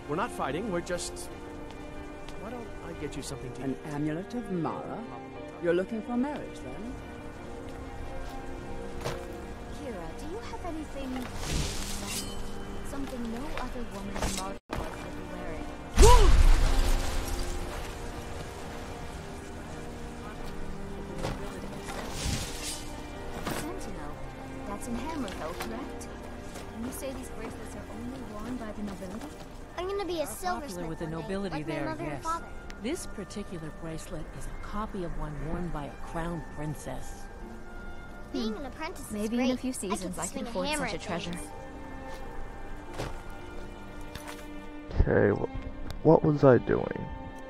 We're not fighting, we're just... Why don't I get you something to eat? An amulet of Mara? You're looking for marriage, then? Kira, do you have anything... something no other woman in Marvel would be wearing? Sentinel. That's in Hammerfell, correct? And you say these bracelets are only worn by the nobility? I'm gonna be a Popular silversmith with the one day, nobility like my there, mother and yes. father. This particular bracelet is a copy of one worn by a crown princess. Being an apprentice is Maybe great. in a few seasons I can afford hammer such a at treasure. things. Okay, what was I doing?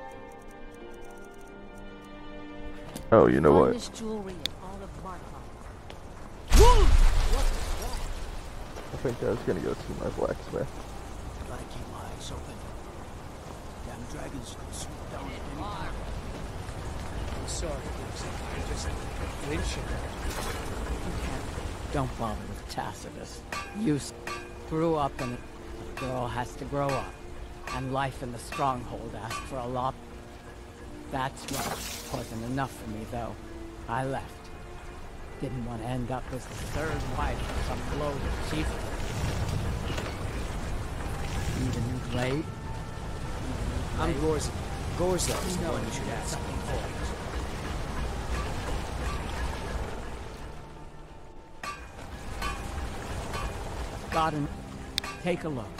Oh, you know what? Finest jewelry in all of Markarth. I think I was gonna go see my blacksmith. Gotta keep my eyes open. Damn dragons could swoop down at any time. I'm sorry, I'm just flinching. Don't bother with Tacitus. You grew up and a girl has to grow up. And life in the stronghold asked for a lot. That's what wasn't enough for me, though. I left. Didn't want to end up as the third wife of some bloated chief. Even late. I'm Gorza. Gorza is the one you should ask. Got him. Take a look.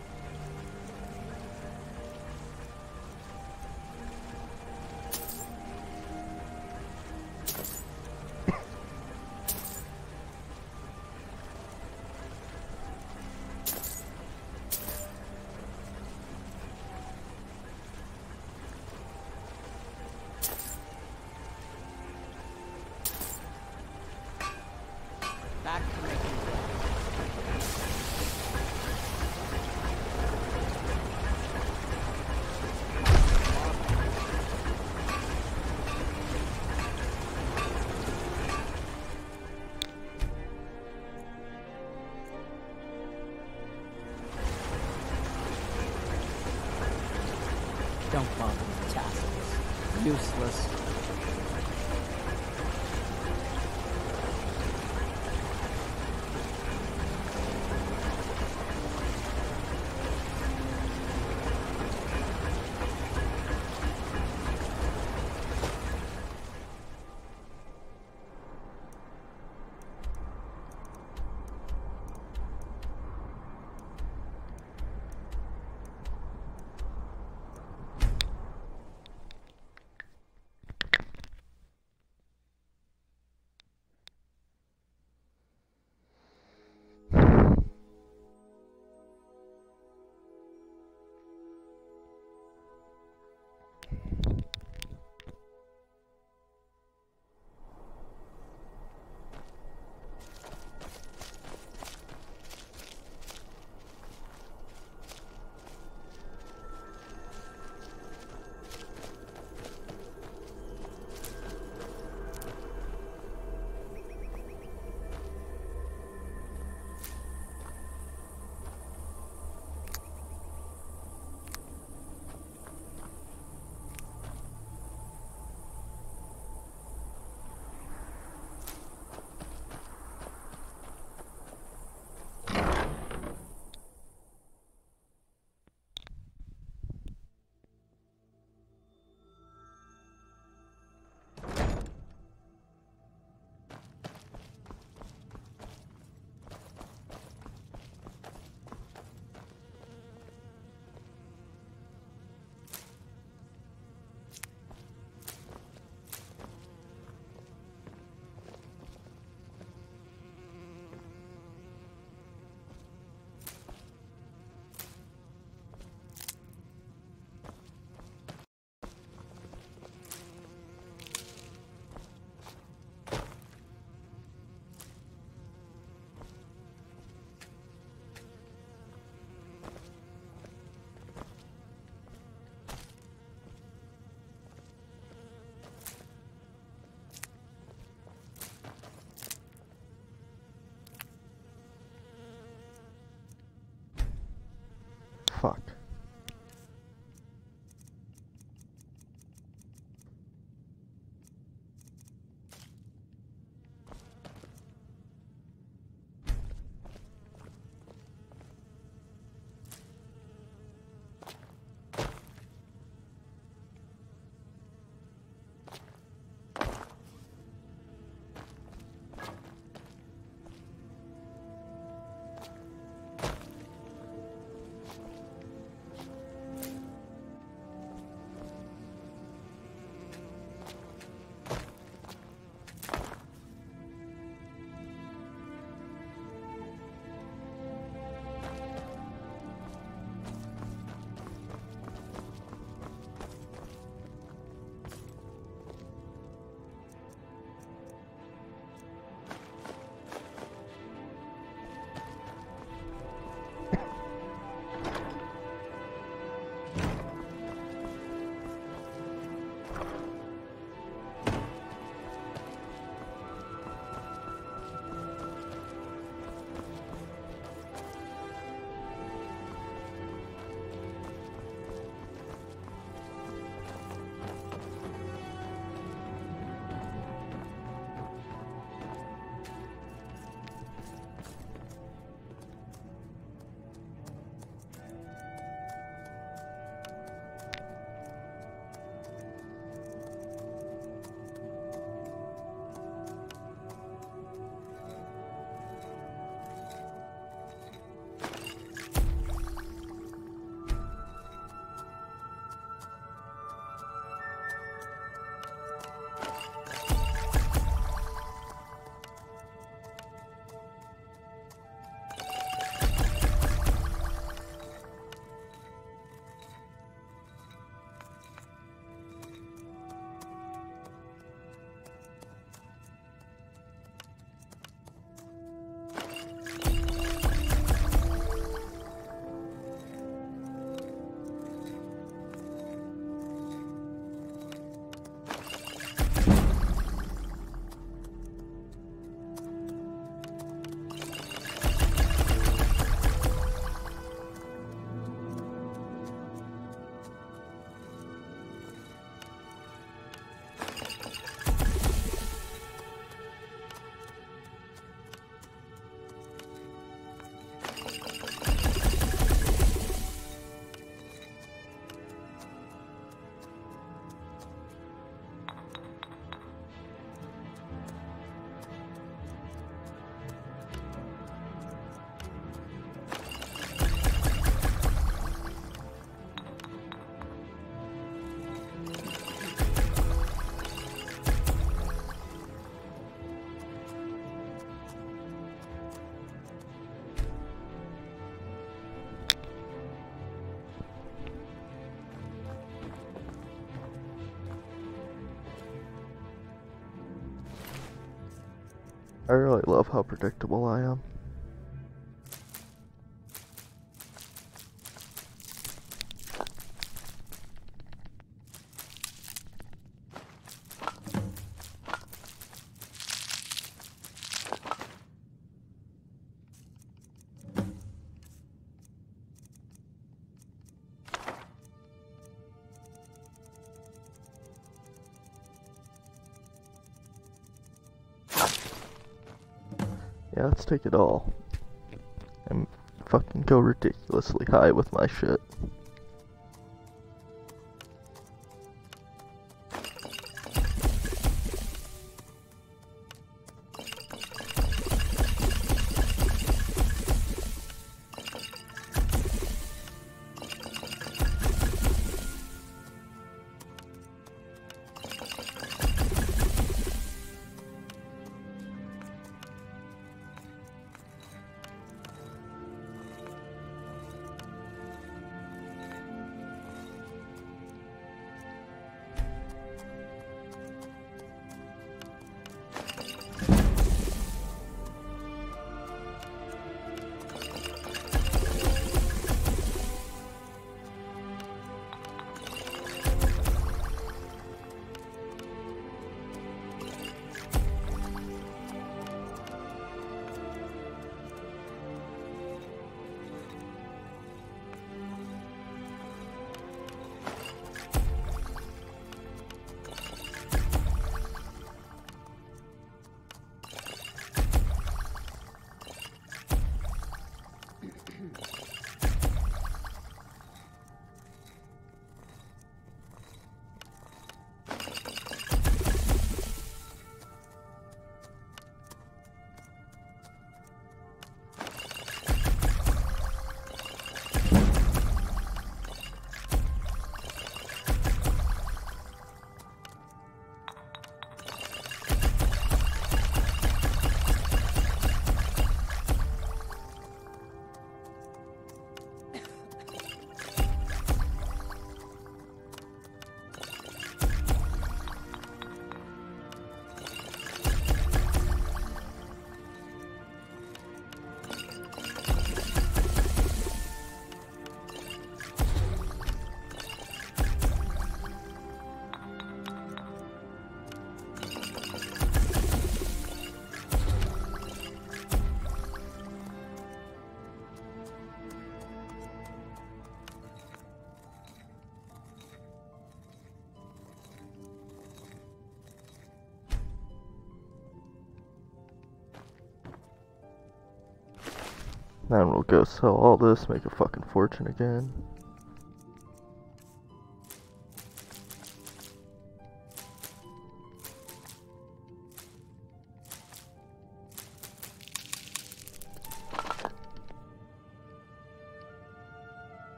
Back to making Don't bother with Tacitus. Useless. Fuck. I really love how predictable I am. Yeah, let's take it all. And fucking go ridiculously high with my shit. Then we'll go sell all this, make a fucking fortune again.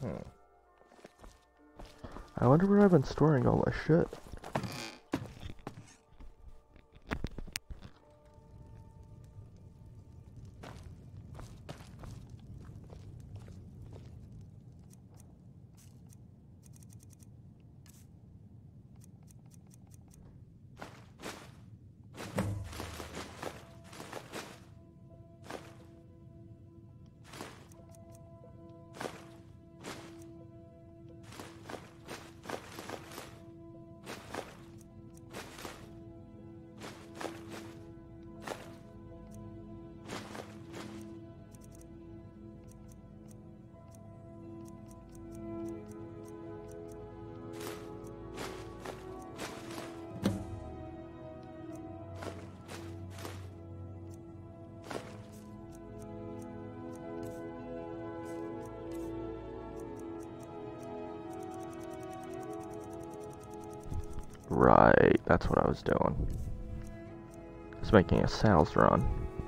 I wonder where I've been storing all my shit. Right, that's what I was doing. Just making a sales run.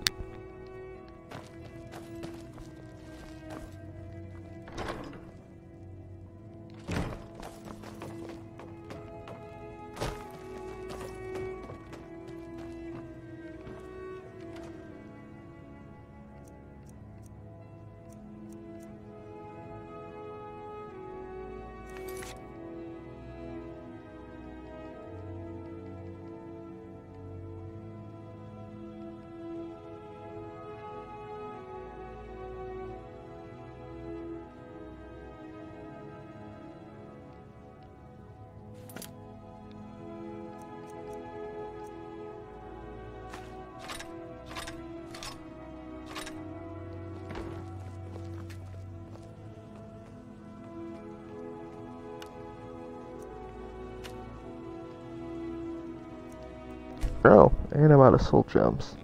Oh, and I'm out of soul gems.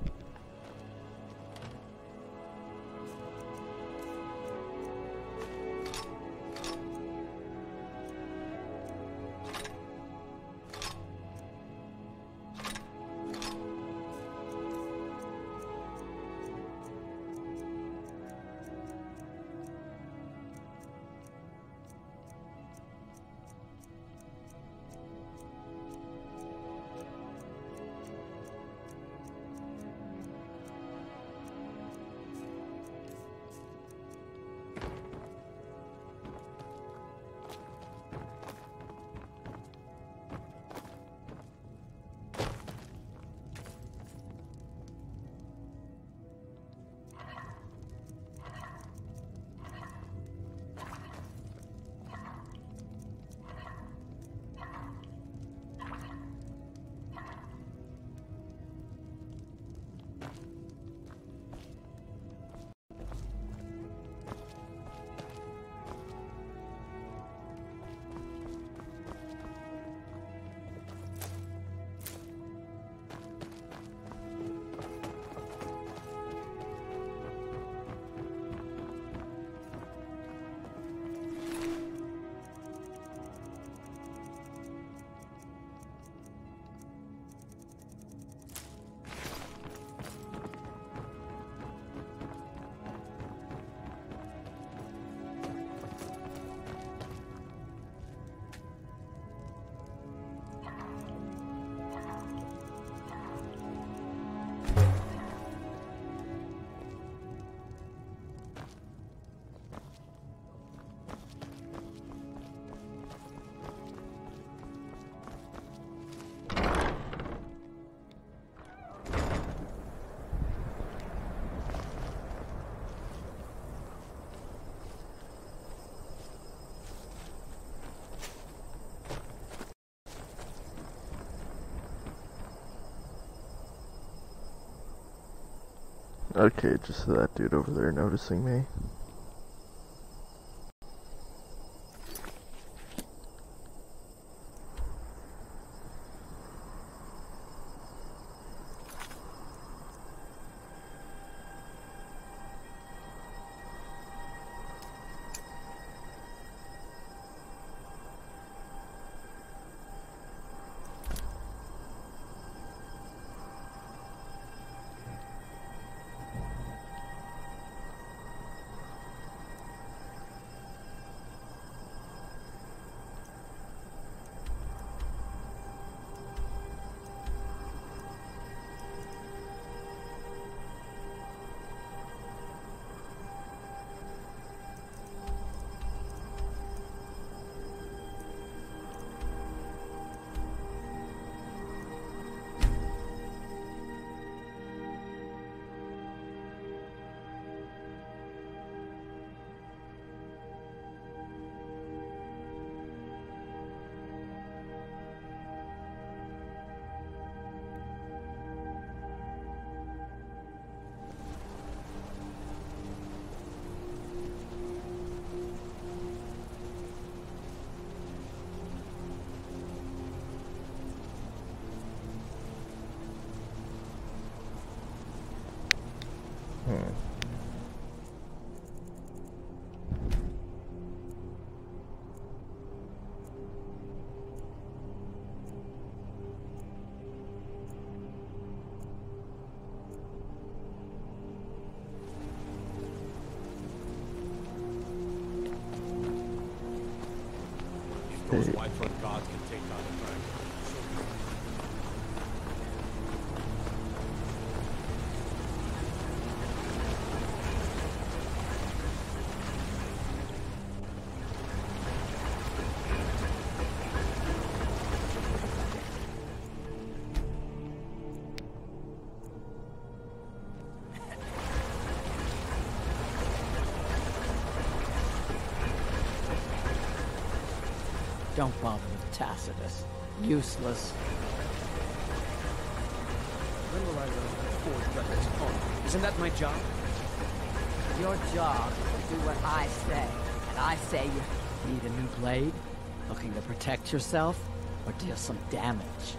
Okay, just that dude over there noticing me. Those Whiteford gods can take out a dragon. Don't bother with Tacitus. Useless. When will I learn how to forge weapons on? Isn't that my job? Your job is to do what I say. And I say you need a new blade? Looking to protect yourself? Or deal some damage?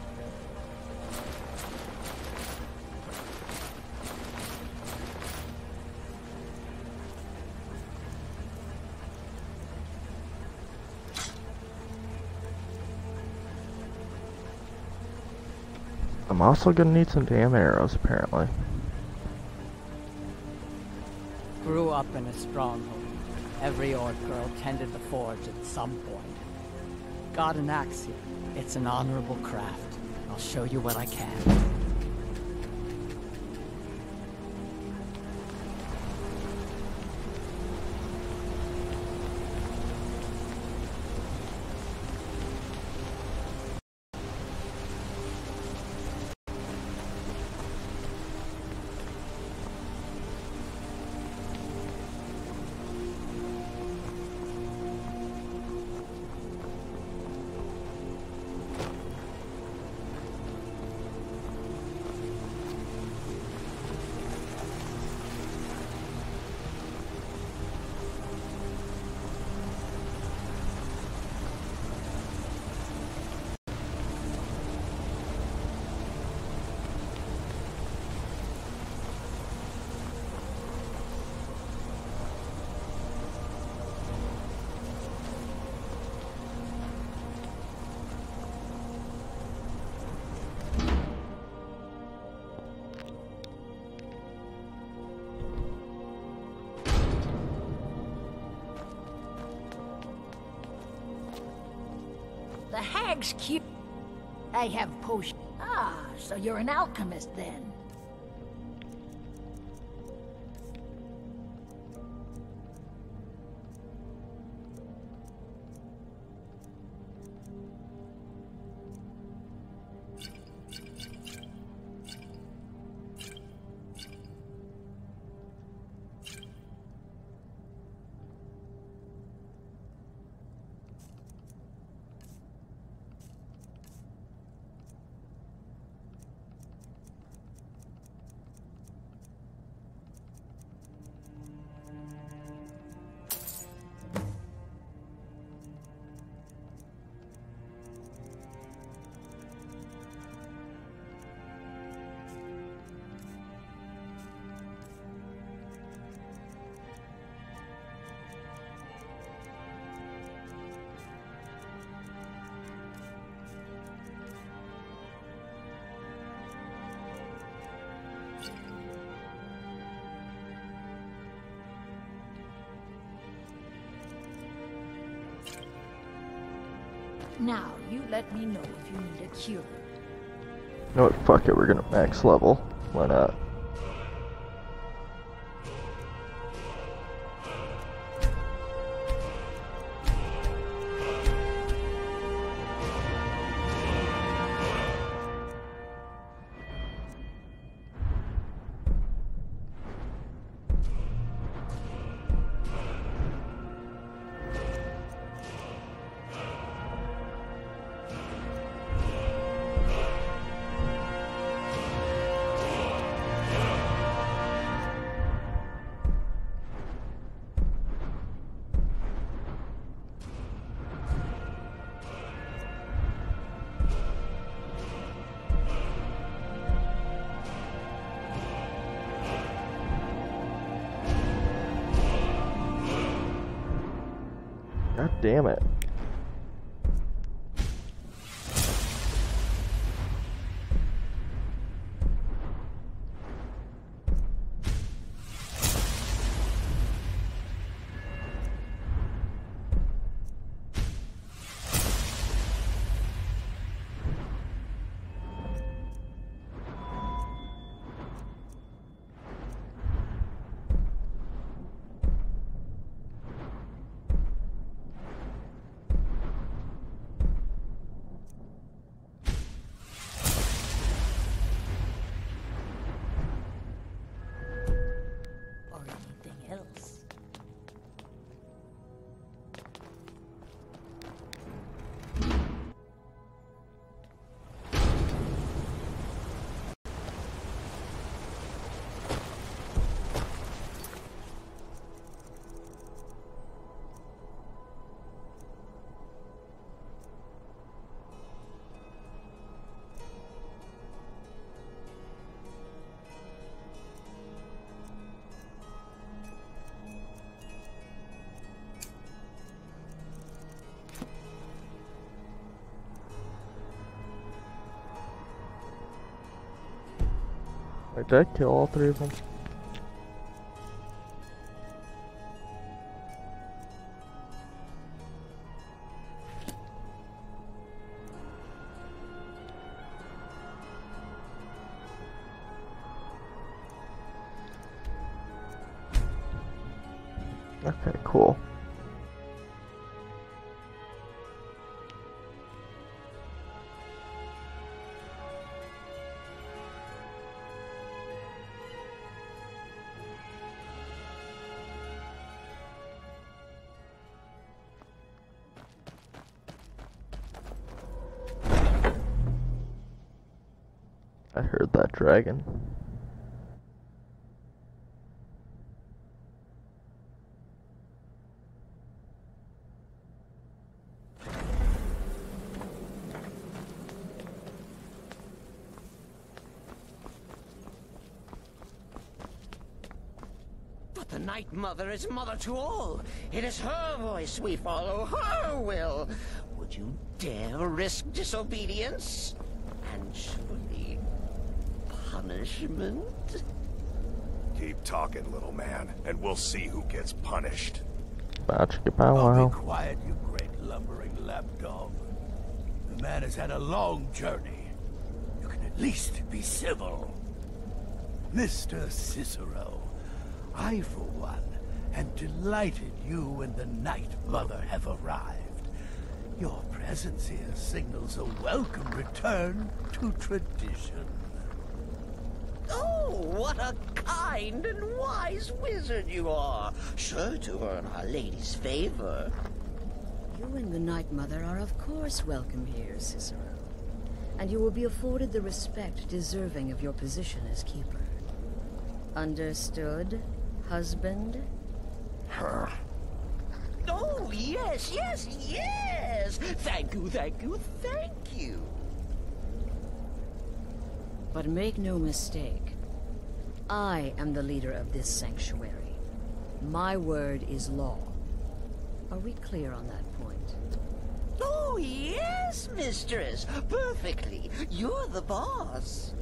I'm also gonna need some damn arrows, apparently. Grew up in a stronghold. Every Orc girl tended the forge at some point. Got an axe here. It's an honorable craft. I'll show you what I can. The hag's cute. I have potion. Ah, so you're an alchemist then. Now, you let me know if you need a cure. You know what? Fuck it. We're gonna max level. Why not? God damn it. Wait, did I kill all three of them? Okay, cool. I heard that dragon. But the Night Mother is mother to all. It is her voice we follow, her will. Would you dare risk disobedience? And surely punishment? Keep talking, little man, and we'll see who gets punished. Magic pow Oh, wow. be quiet, you great lumbering lapdog. The man has had a long journey. You can at least be civil. Mr. Cicero, I, for one, am delighted you and the Night Mother have arrived. Your presence here signals a welcome return to tradition. Oh, what a kind and wise wizard you are, sure to earn Our Lady's favor. You and the Night Mother are of course welcome here, Cicero. And you will be afforded the respect deserving of your position as keeper. Understood, husband? Oh, yes, yes, yes! Thank you, thank you, thank you! But make no mistake, I am the leader of this sanctuary. My word is law. Are we clear on that point? Oh, yes, mistress! Perfectly! You're the boss!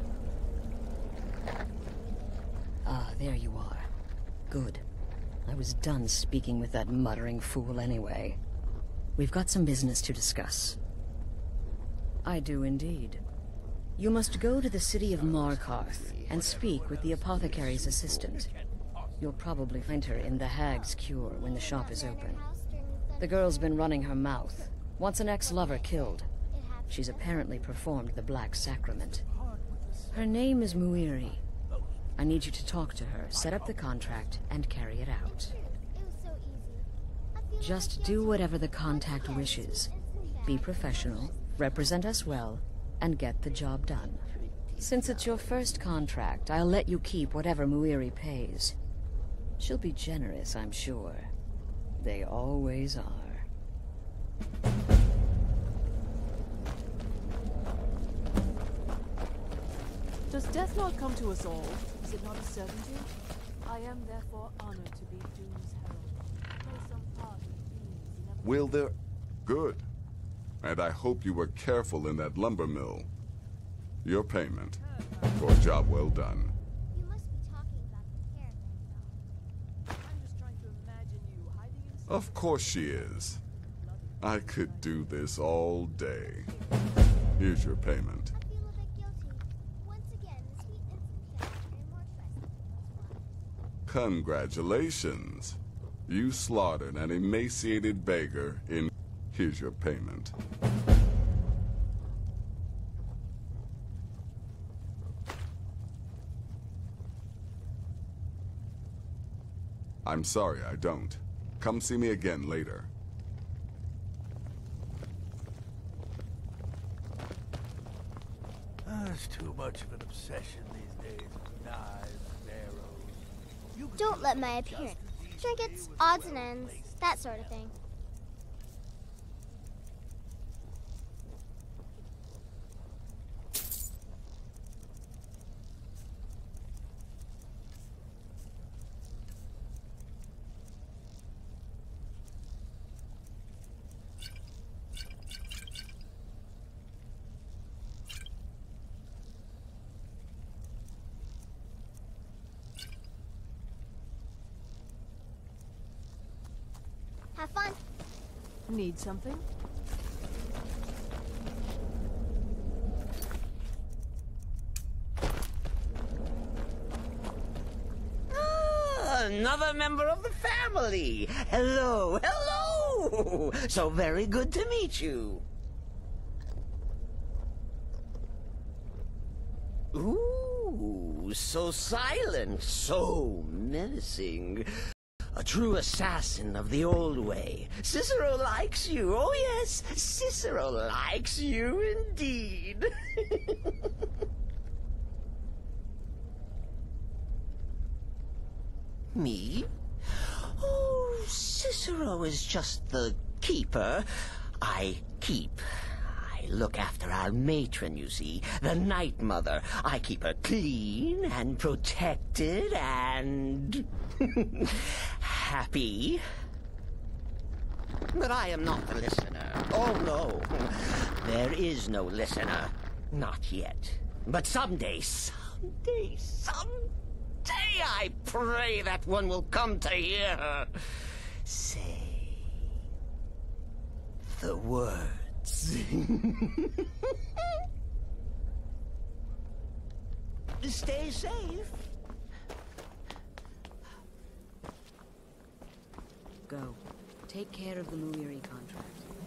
Ah, there you are. Good. I was done speaking with that muttering fool anyway. We've got some business to discuss. I do indeed. You must go to the city of Markarth and speak with the apothecary's assistant. You'll probably find her in the Hag's Cure when the shop is open. The girl's been running her mouth. Wants an ex-lover killed. She's apparently performed the Black Sacrament. Her name is Muiri. I need you to talk to her, set up the contract, and carry it out. Just do whatever the contact wishes. Be professional, represent us well, and get the job done. Since it's your first contract, I'll let you keep whatever Muiri pays. She'll be generous, I'm sure. They always are. Does death not come to us all? Is it not a certainty? I am therefore honored to be Doom's herald. Play some part in Doom's inevitable... Will there... Good. And I hope you were careful in that lumber mill. Your payment for a job well done. You must be talking about the caravan. I'm just trying to imagine you hiding in... Of course she is. I could do this all day. Here's your payment. I feel a bit guilty. Once again, the sweet innocent kids are more trusting than those wives. Congratulations. You slaughtered an emaciated beggar in... Here's your payment. I'm sorry, I don't. Come see me again later. There's too much of an obsession these days with knives and arrows. Don't let my appearance, trinkets, odds and ends, that sort of thing. fun. Need something? Another member of the family. Hello, hello. So very good to meet you. Ooh, so silent, so menacing. A true assassin of the old way. Cicero likes you. Oh yes, Cicero likes you indeed. Me? Oh, Cicero is just the keeper. I keep. I look after our matron, you see, the Night Mother. I keep her clean and protected and happy. But I am not the listener. Oh, no. There is no listener. Not yet. But someday, I pray that one will come to hear her say the words. Stay safe. Go. Take care of the Muiri contract.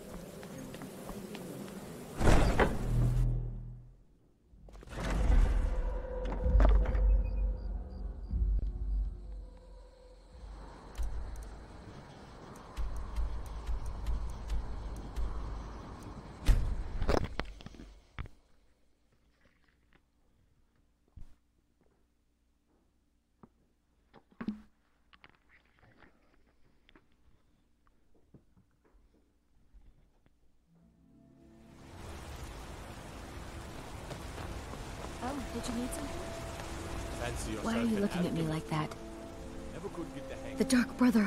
Oh, did you need something? Fancy yourself Why are you an looking at me alchemist? like that? Never could get the hang The Dark Brother.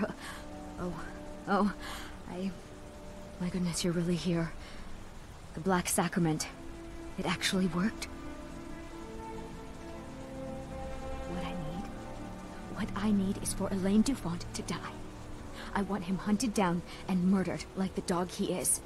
My goodness, you're really here. The Black Sacrament. It actually worked. What I need is for Elaine Dufont to die. I want him hunted down and murdered like the dog he is.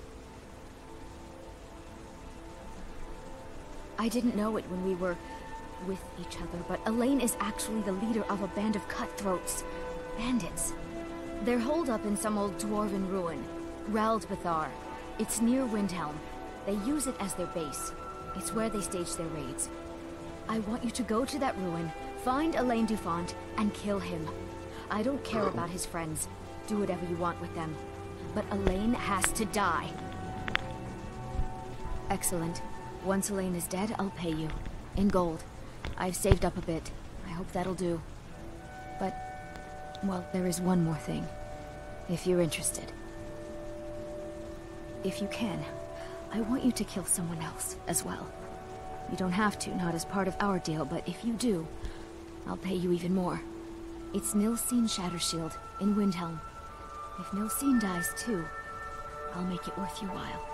I didn't know it when we were with each other, but Elaine is actually the leader of a band of cutthroats. Bandits. They're holed up in some old dwarven ruin. Raldbethar. It's near Windhelm. They use it as their base. It's where they stage their raids. I want you to go to that ruin, find Elaine Dufont, and kill him. I don't care about his friends. Do whatever you want with them. But Elaine has to die. Excellent. Once Elaine is dead, I'll pay you. In gold. I've saved up a bit. I hope that'll do. But, well, there is one more thing. If you're interested. If you can, I want you to kill someone else as well. You don't have to, not as part of our deal, but if you do, I'll pay you even more. It's Nilsine Shattershield in Windhelm. If Nilsine dies too, I'll make it worth your while.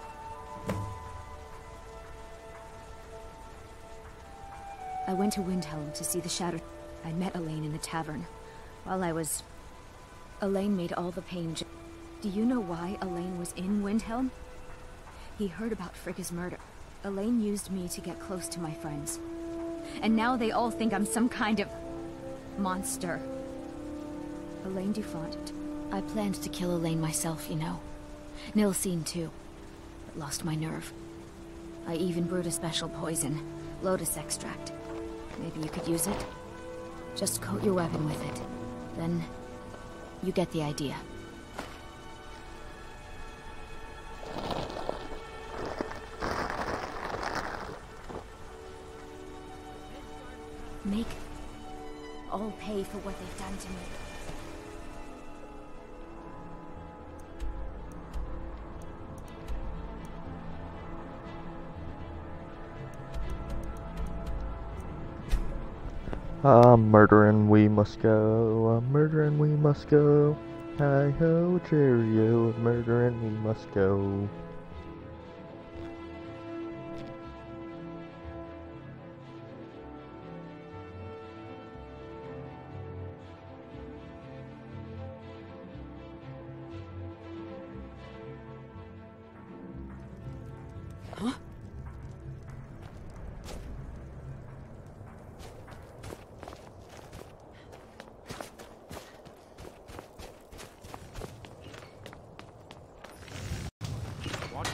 I went to Windhelm to see the Shatter. I met Elaine in the tavern. While I was... Elaine made all the pain. Do you know why Elaine was in Windhelm? He heard about Frigga's murder. Elaine used me to get close to my friends. And now they all think I'm some kind of... monster. Elaine Dufont. I planned to kill Elaine myself, you know. Nilsine too. But lost my nerve. I even brewed a special poison. Lotus extract. Maybe you could use it? Just coat your weapon with it. Then... you get the idea. Make all pay for what they've done to me. Murdering we must go, murdering we must go. Hi-ho, cheerio, murdering we must go.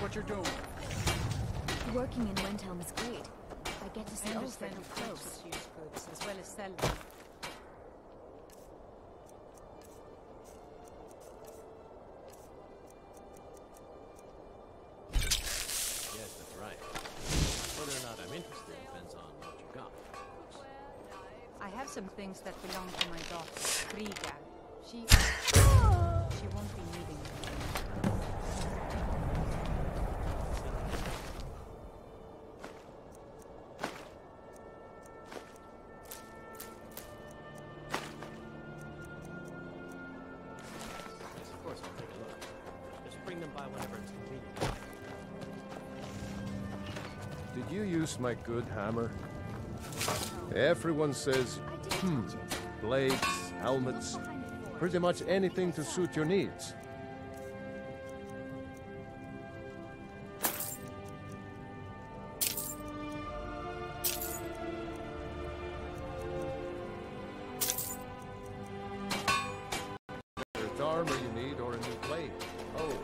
what you're doing. Working in Windhelm is great. I get to see Ulfric up close. Goods as well as sell them. Yes, that's right. Whether or not I'm interested depends on what you got. I have some things that belong to my daughter, Frigga. She won't be needing them. Yes, of course, I'll take a look. Just bring them by whenever it's convenient. Did you use my good hammer? Everyone says, blades, helmets, pretty much anything to suit your needs. There's armor you need or a new blade. Oh.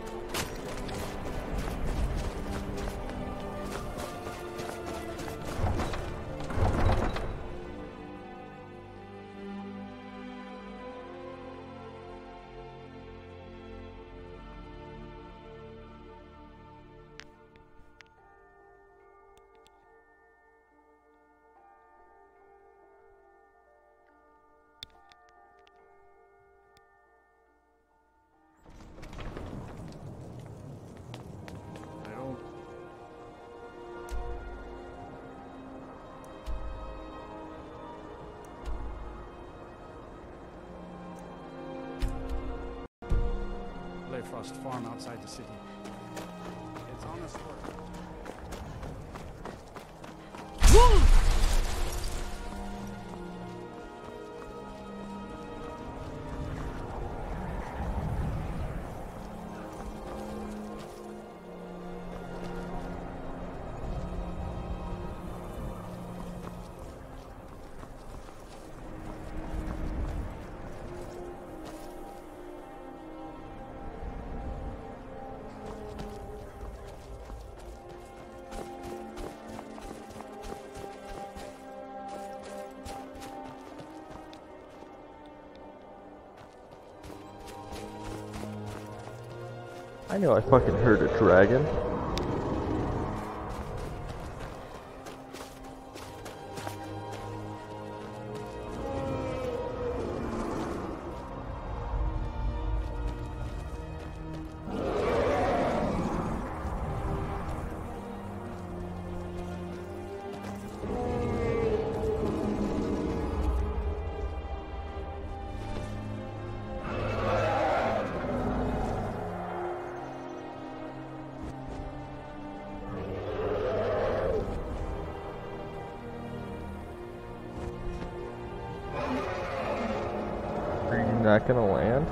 Frost farm outside the city. It's honest work. I know I fucking heard a dragon. Not gonna land?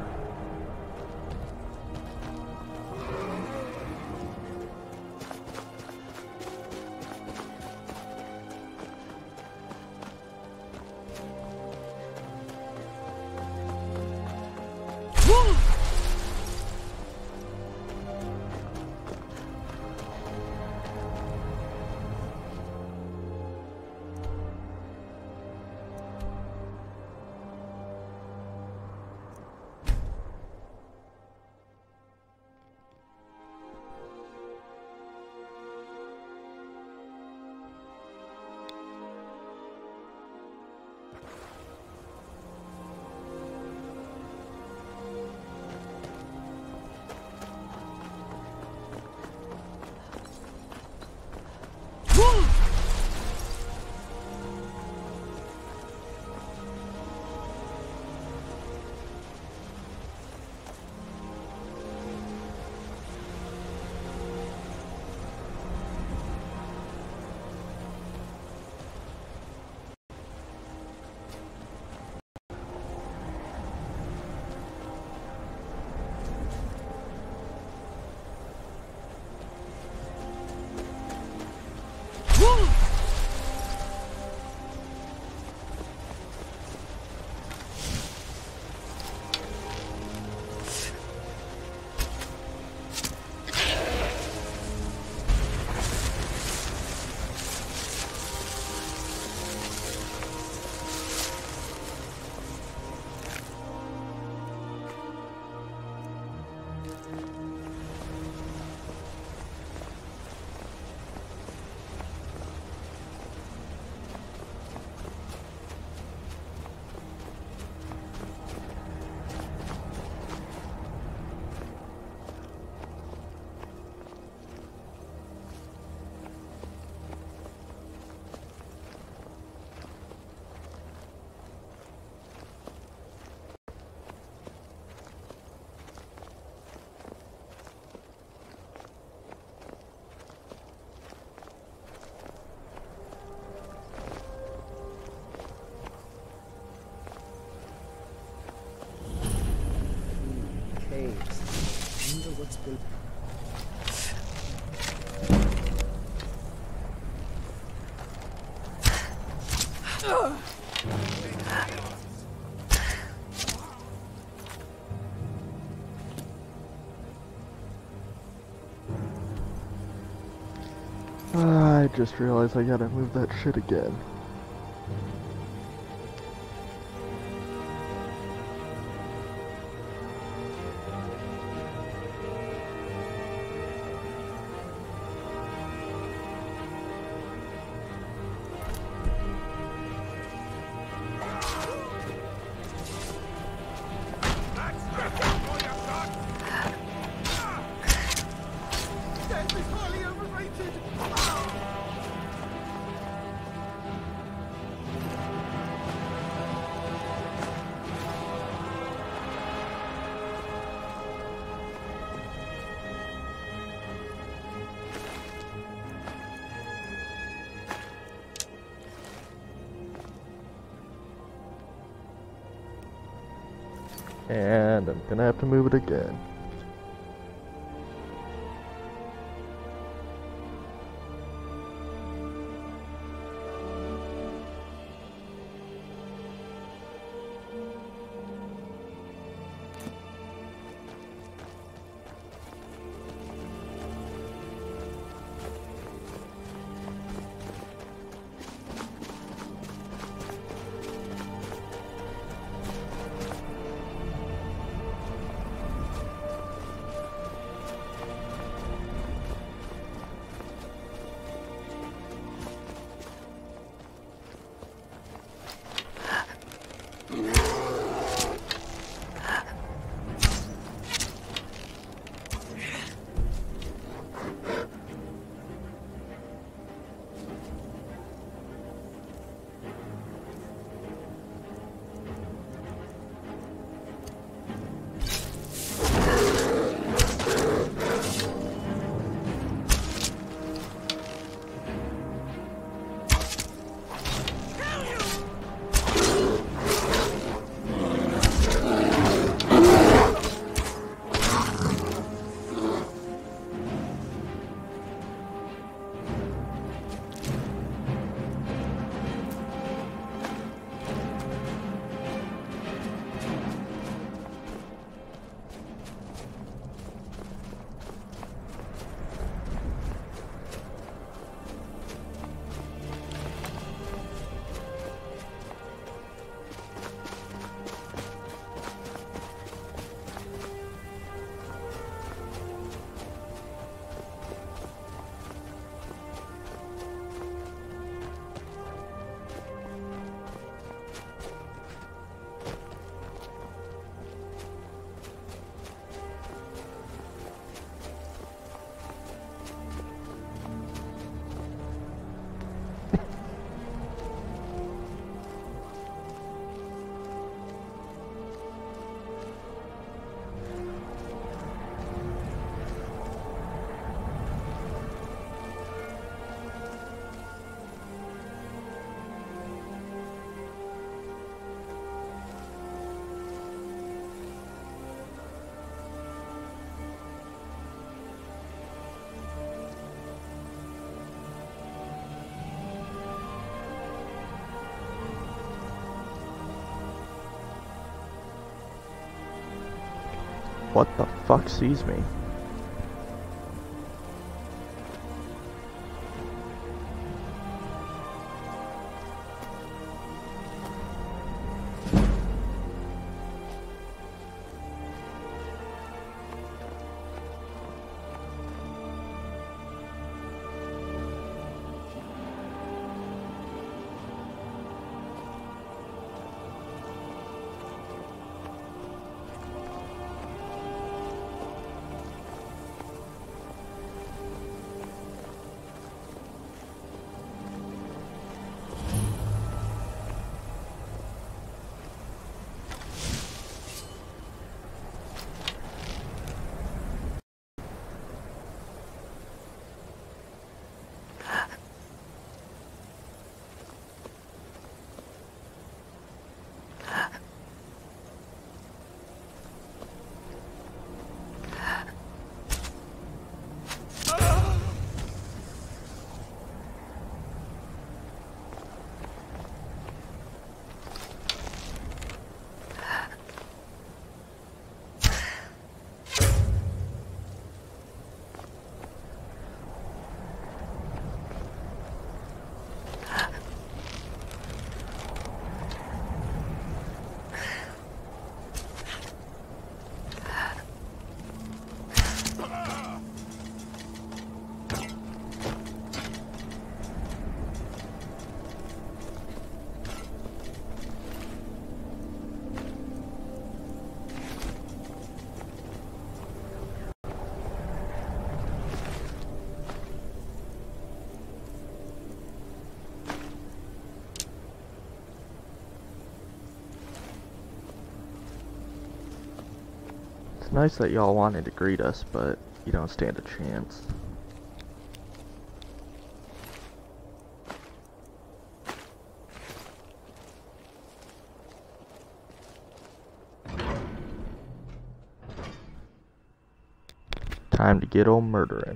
I just realized I gotta move that shit again. And I'm gonna have to move it again. What the fuck sees me? nice that y'all wanted to greet us, but you don't stand a chance. Time to get on murdering.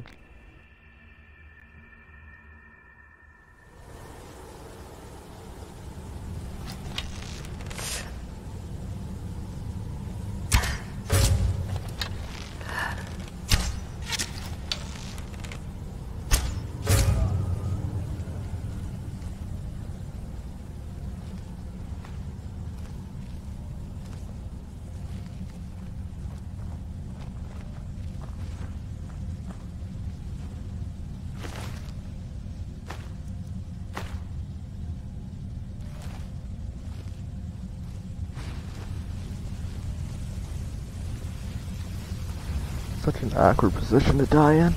Such an awkward position to die in.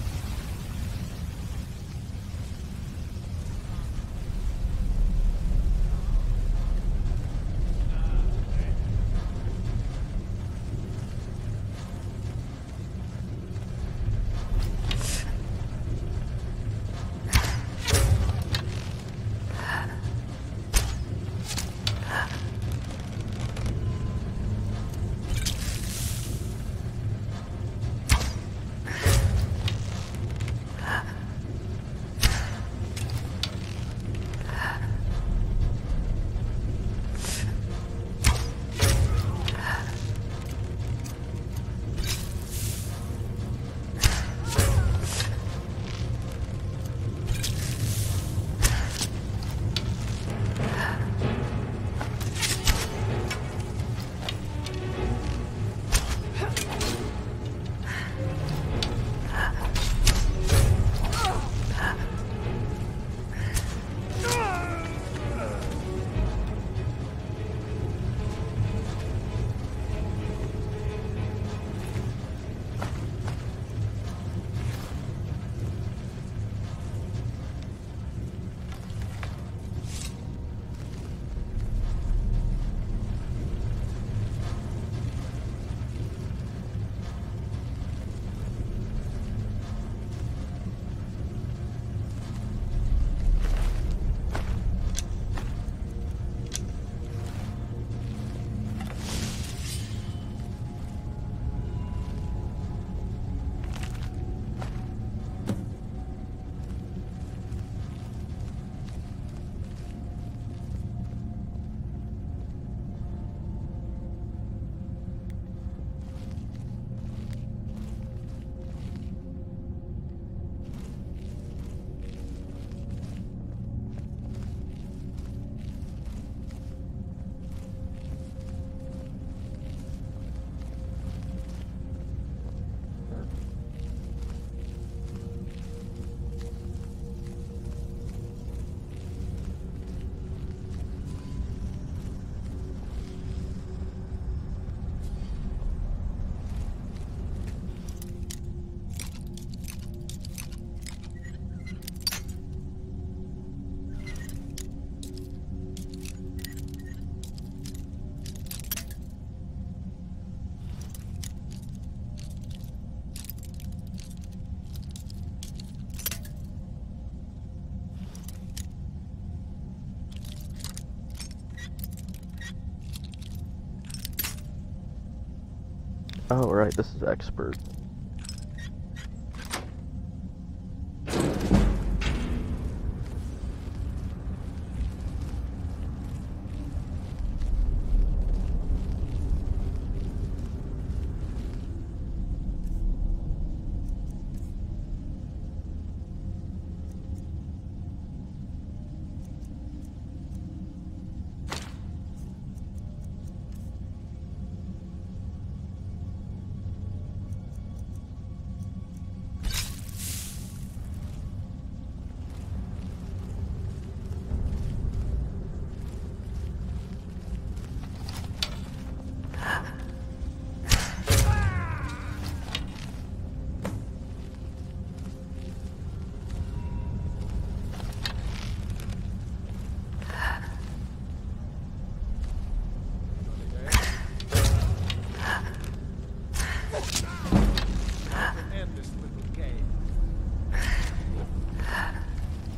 Oh, right, this is expert.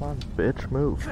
Come on, bitch, move.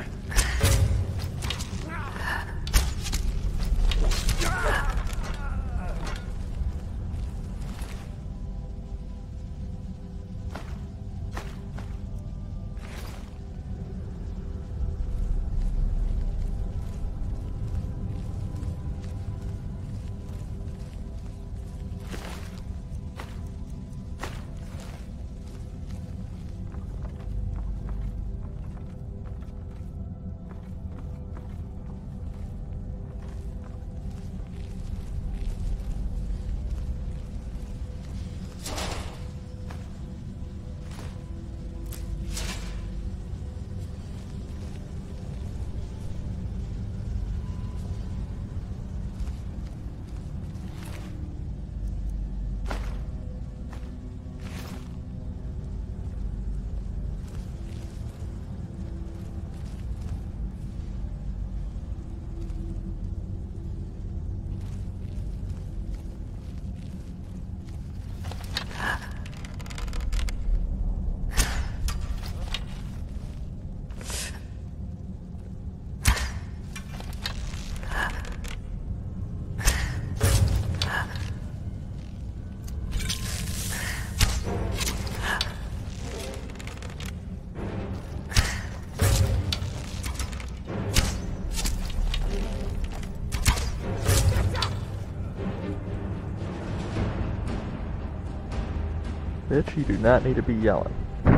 Bitch, you do not need to be yelling.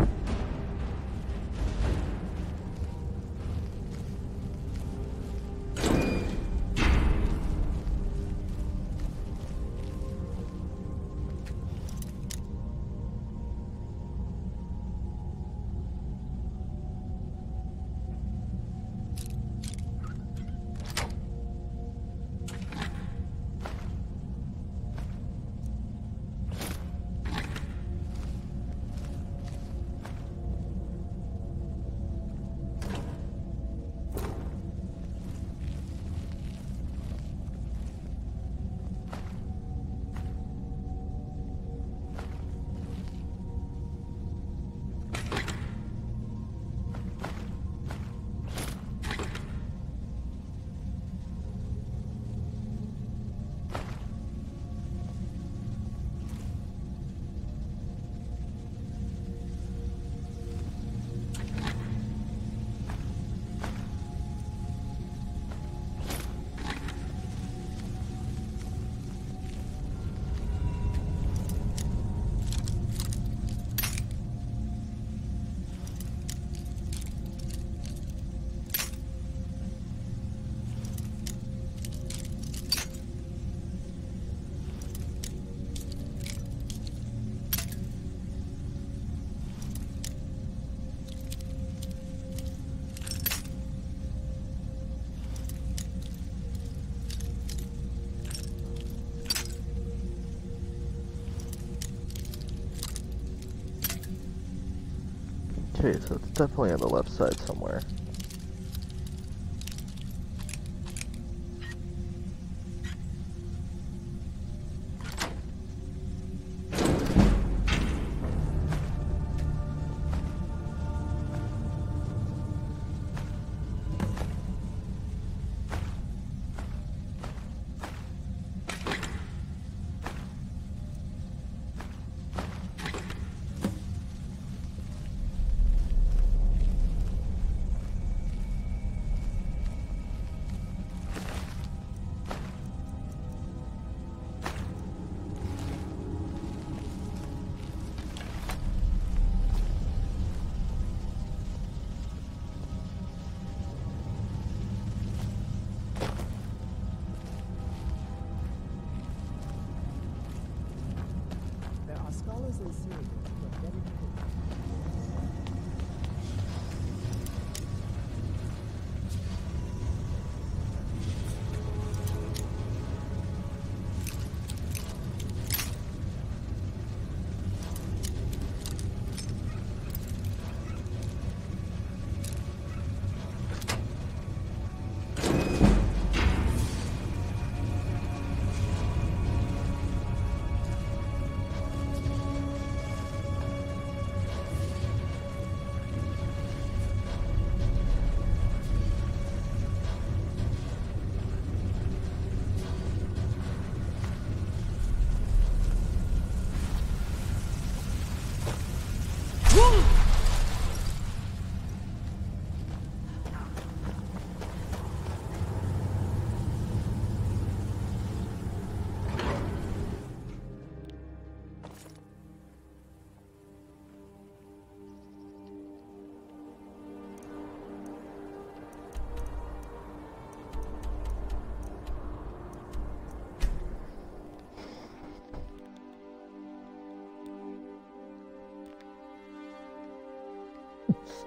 Okay, so it's definitely on the left side somewhere.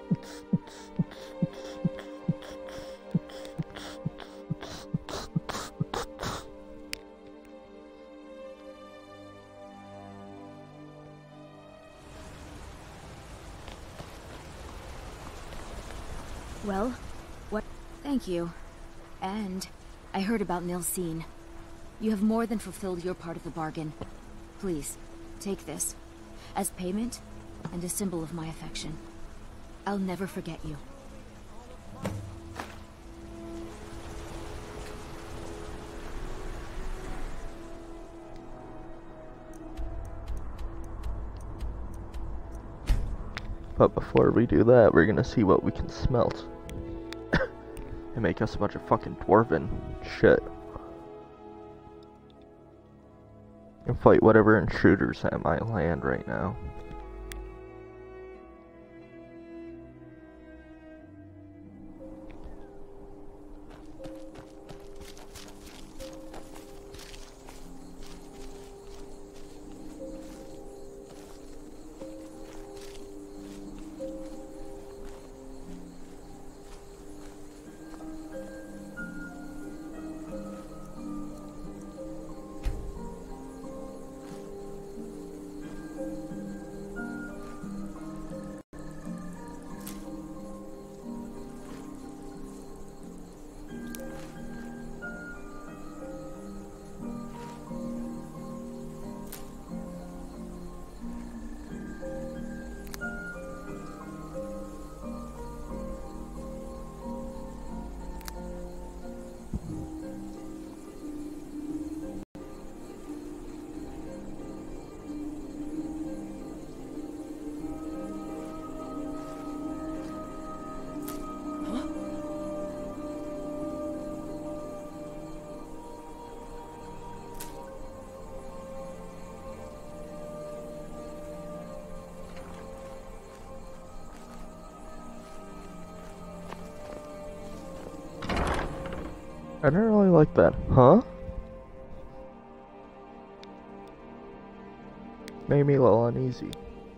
Well, what? Thank you. And I heard about Nilsine. You have more than fulfilled your part of the bargain. Please, take this. As payment, and a symbol of my affection. I'll never forget you. But before we do that, we're gonna see what we can smelt. And make us a bunch of fucking dwarven shit. And fight whatever intruders at my land right now. I don't really like that. Huh? Made me a little uneasy.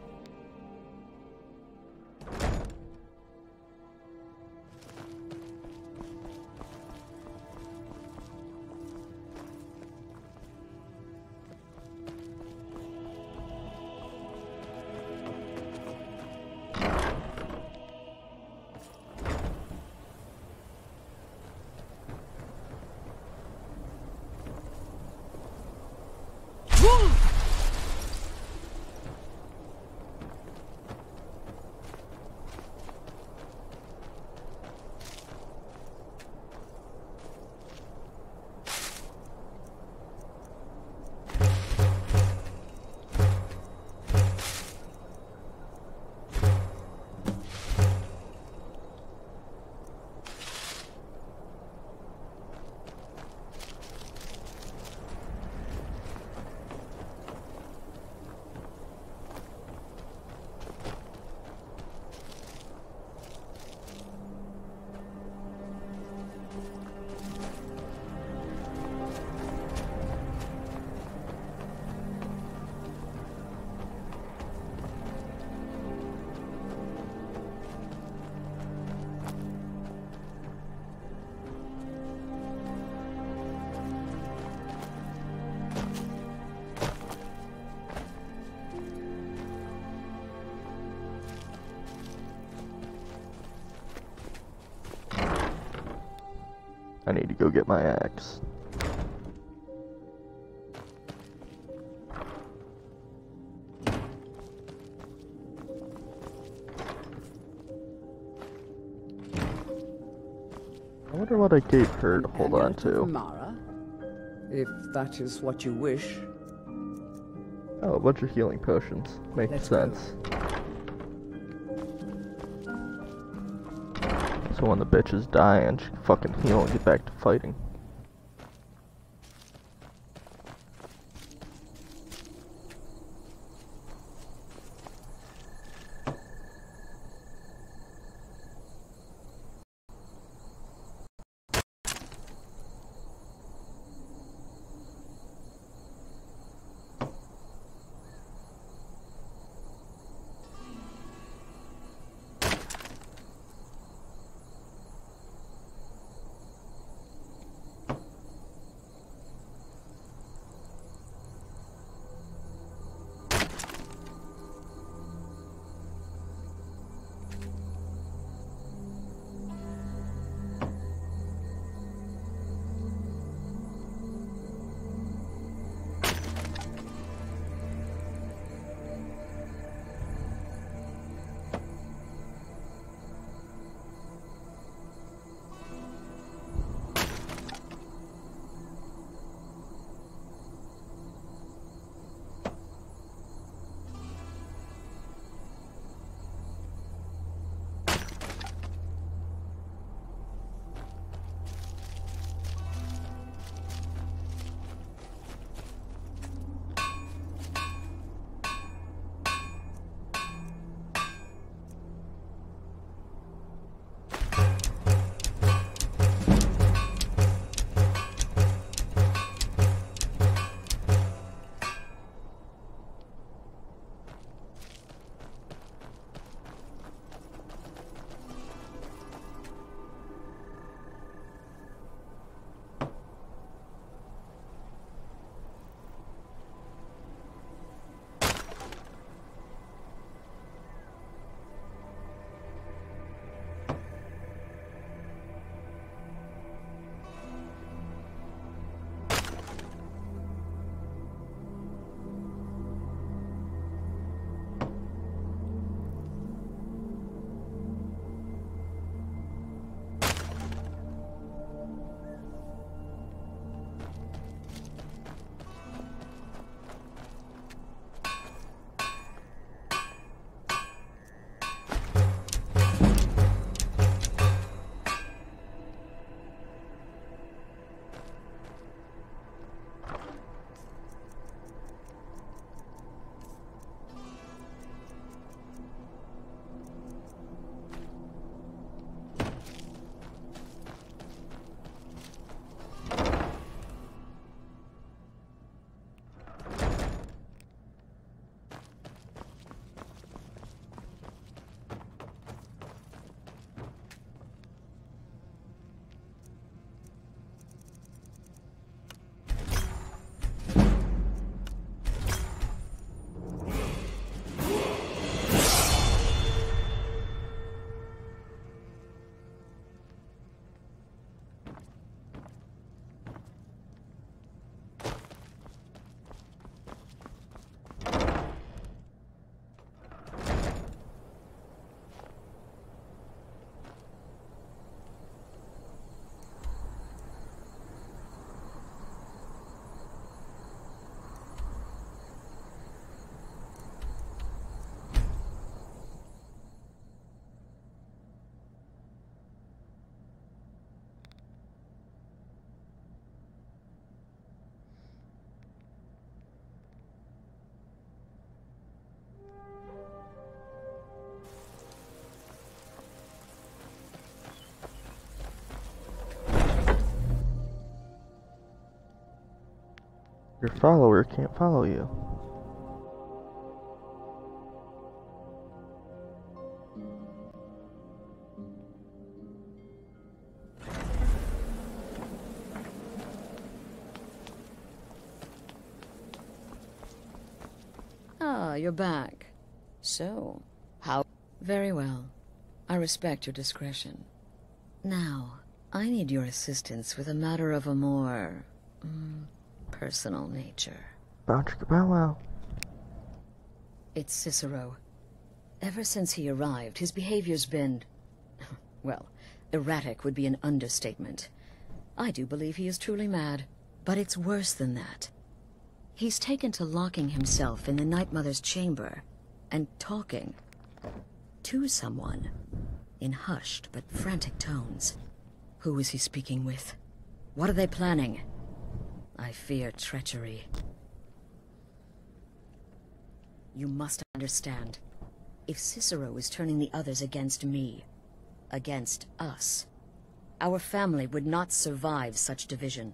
I need to go get my axe. I wonder what I gave her to hold on to. Mara, if that is what you wish. Oh, a bunch of healing potions. Makes Let's sense. So when the bitches die, and she can fucking heal and get back to fighting. Your follower can't follow you. Ah, you're back. So, how? Very well. I respect your discretion. Now, I need your assistance with a matter of a more... personal nature. Bow chicka bow wow. It's Cicero. Ever since he arrived, his behavior's been... well, erratic would be an understatement. I do believe he is truly mad, but it's worse than that. He's taken to locking himself in the Night Mother's chamber and talking to someone in hushed but frantic tones. Who is he speaking with? What are they planning? I fear treachery. You must understand. If Cicero is turning the others against me, against us, our family would not survive such division.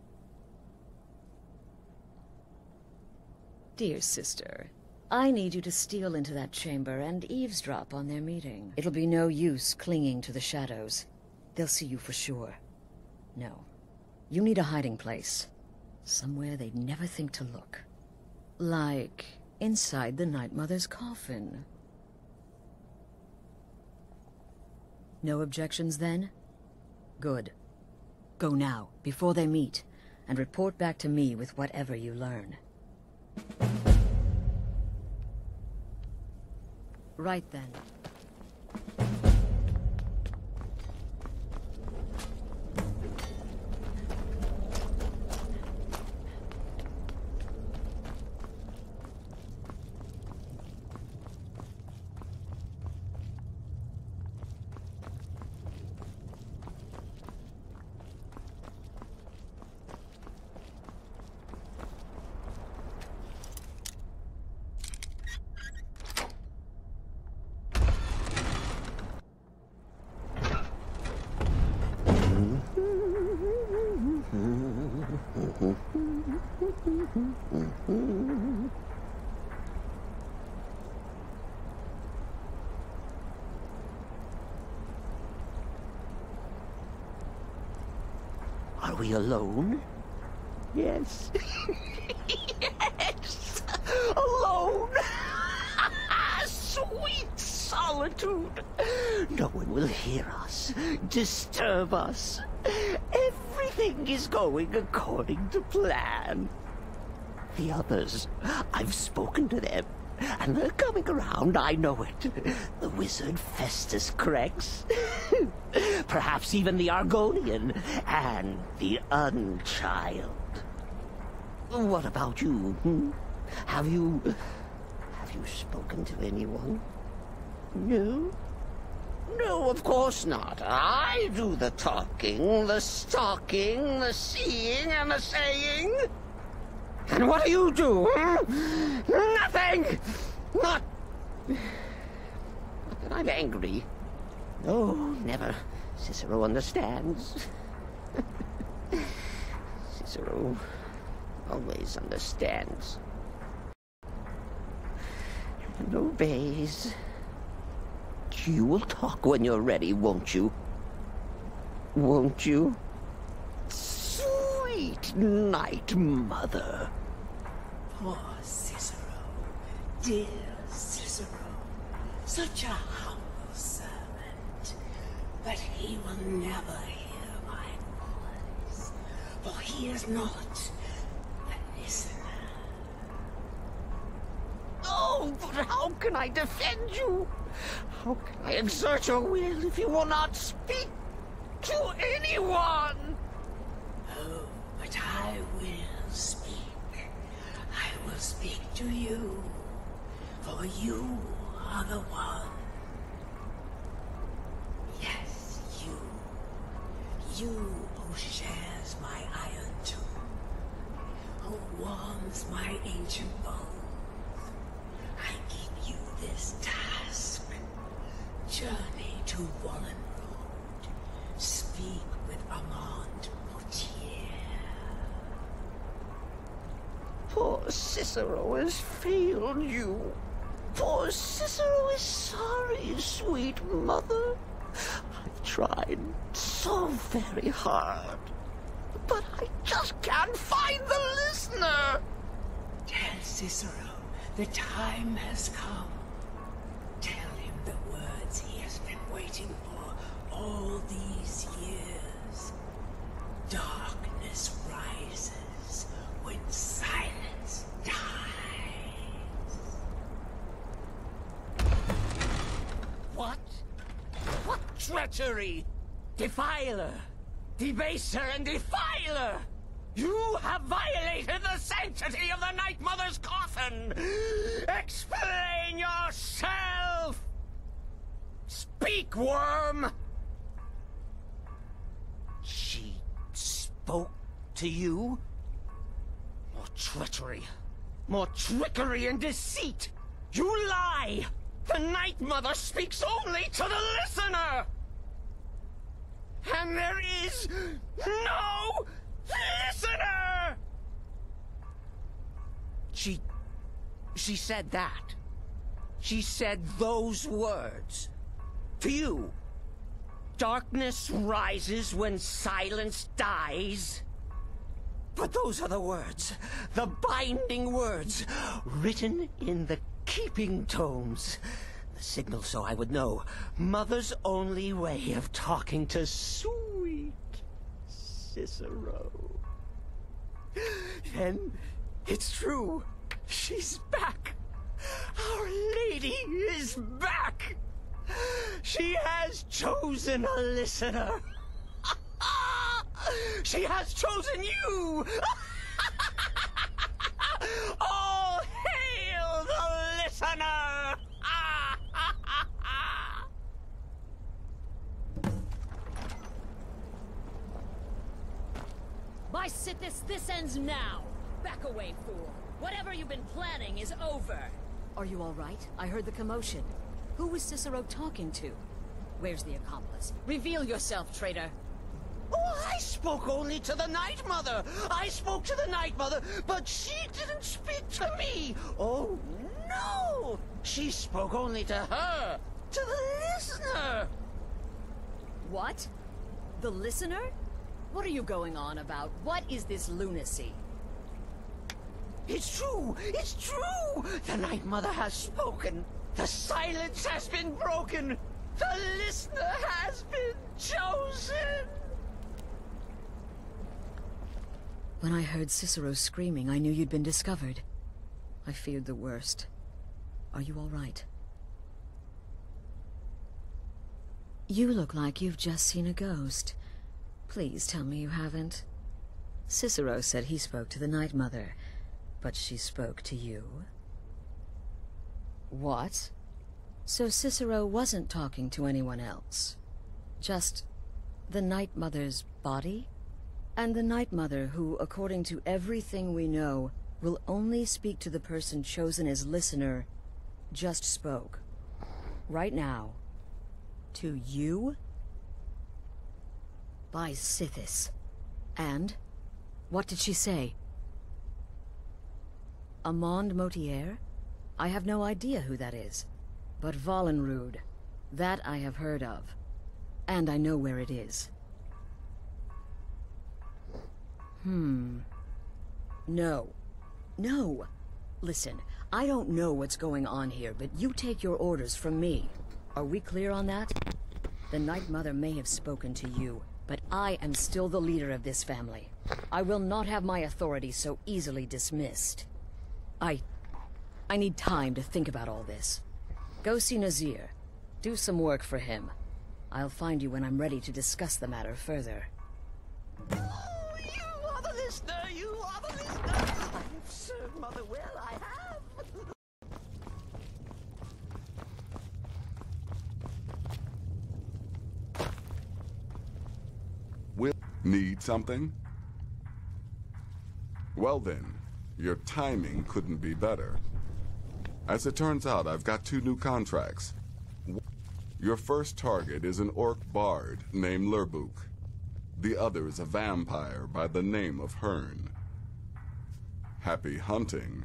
Dear sister, I need you to steal into that chamber and eavesdrop on their meeting. It'll be no use clinging to the shadows. They'll see you for sure. No. You need a hiding place. Somewhere they'd never think to look. Like inside the Night Mother's coffin. No objections then? Good. Go now, before they meet, and report back to me with whatever you learn. Right then. Are we alone? Yes. Yes! Alone! Sweet solitude! No one will hear us, disturb us. Everything is going according to plan. The others, I've spoken to them, and they're coming around, I know it. The wizard Festus Crex, perhaps even the Argonian, and the Unchild. What about you? Have you spoken to anyone? No? No, of course not. I do the talking, the stalking, the seeing, and the saying. And what do you do? Nothing! Not that I'm angry. No, never. Cicero understands. Cicero always understands. And obeys. You will talk when you're ready, won't you? Won't you? Sweet Night Mother. Poor Cicero. Dear Cicero. Such a humble servant. But he will never hear my voice. For he is not a listener. Oh, but how can I defend you? How can I exert your will if you will not speak to anyone? Oh, but I will speak. I will speak to you. For you are the one. Yes, you. You who shares my iron tomb. Who warms my ancient bones. I give you this task. Journey to Wallen Road. Speak with Armand Potier. Poor Cicero has failed you. Poor Cicero is sorry, sweet mother. I've tried so very hard, but I just can't find the listener. Tell Cicero the time has come. Tell him the words he has been waiting for all these years. Darkness rises when silence dies. What? What treachery! Defiler! Debaser and defiler! You have violated the sanctity of the Night Mother's coffin! Explain yourself! Speak, worm! She spoke to you? More treachery, more trickery and deceit! You lie! The Night Mother speaks only to the listener! And there is no listener! She said that. She said those words. To you. Darkness rises when silence dies. But those are the words, the binding words, written in the keeping tomes. The signal so I would know. Mother's only way of talking to sweet Cicero. And it's true. She's back. Our Lady is back. She has chosen a listener. She has chosen you. All hail the listener. By Sithis, this ends now. Back away, fool. Whatever you've been planning is over. Are you all right? I heard the commotion. Who was Cicero talking to? Where's the accomplice? Reveal yourself, traitor. Oh, I spoke only to the Night Mother. I spoke to the Night Mother, but she didn't speak to me. Oh, no. She spoke only to her, to the listener. What? The listener? What are you going on about? What is this lunacy? It's true! It's true! The Night Mother has spoken! The silence has been broken! The listener has been chosen! When I heard Cicero screaming, I knew you'd been discovered. I feared the worst. Are you all right? You look like you've just seen a ghost. Please tell me you haven't. Cicero said he spoke to the Night Mother, but she spoke to you? What? So Cicero wasn't talking to anyone else? Just the Night Mother's body? And the Night Mother who, according to everything we know, will only speak to the person chosen as listener, just spoke. Right now. To you? By Sithis. And? What did she say? Amand Motier? I have no idea who that is. But Vollenrud, that I have heard of. And I know where it is. No. No! Listen, I don't know what's going on here, but you take your orders from me. Are we clear on that? The Night Mother may have spoken to you, but I am still the leader of this family. I will not have my authority so easily dismissed. I need time to think about all this. Go see Nazir. Do some work for him. I'll find you when I'm ready to discuss the matter further. Oh, you are the listener! You are the listener! I've served Mother well, I have! Will need something? Well then, your timing couldn't be better. As it turns out, I've got 2 new contracts. Your first target is an orc bard named Lurbuk. The other is a vampire by the name of Hearn. Happy hunting.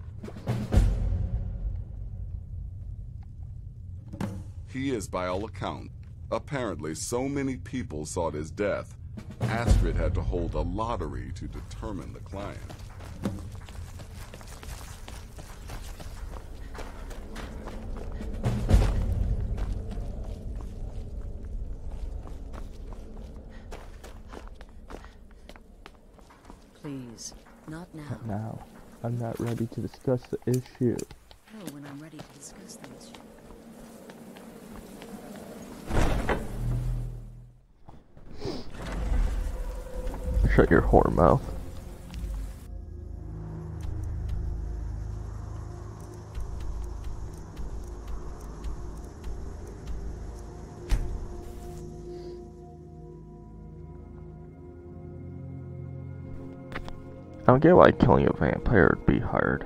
He is, by all accounts. Apparently, so many people sought his death, Astrid had to hold a lottery to determine the client. Please, not now. Not now. I'm not ready to discuss the issue. Oh, when I'm ready to discuss the issue. Shut your whore mouth. I don't get why killing a vampire would be hard.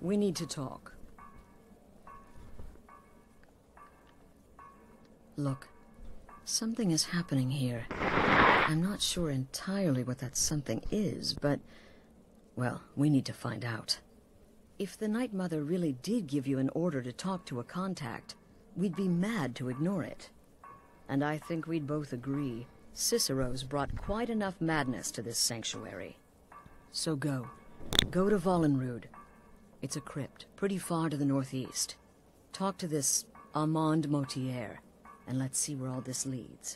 We need to talk. Look, something is happening here. I'm not sure entirely what that something is, but... well, we need to find out. If the Night Mother really did give you an order to talk to a contact, we'd be mad to ignore it. And I think we'd both agree, Cicero's brought quite enough madness to this sanctuary. So go. Go to Vollenrud. It's a crypt, pretty far to the northeast. Talk to this Armand Motier, and let's see where all this leads,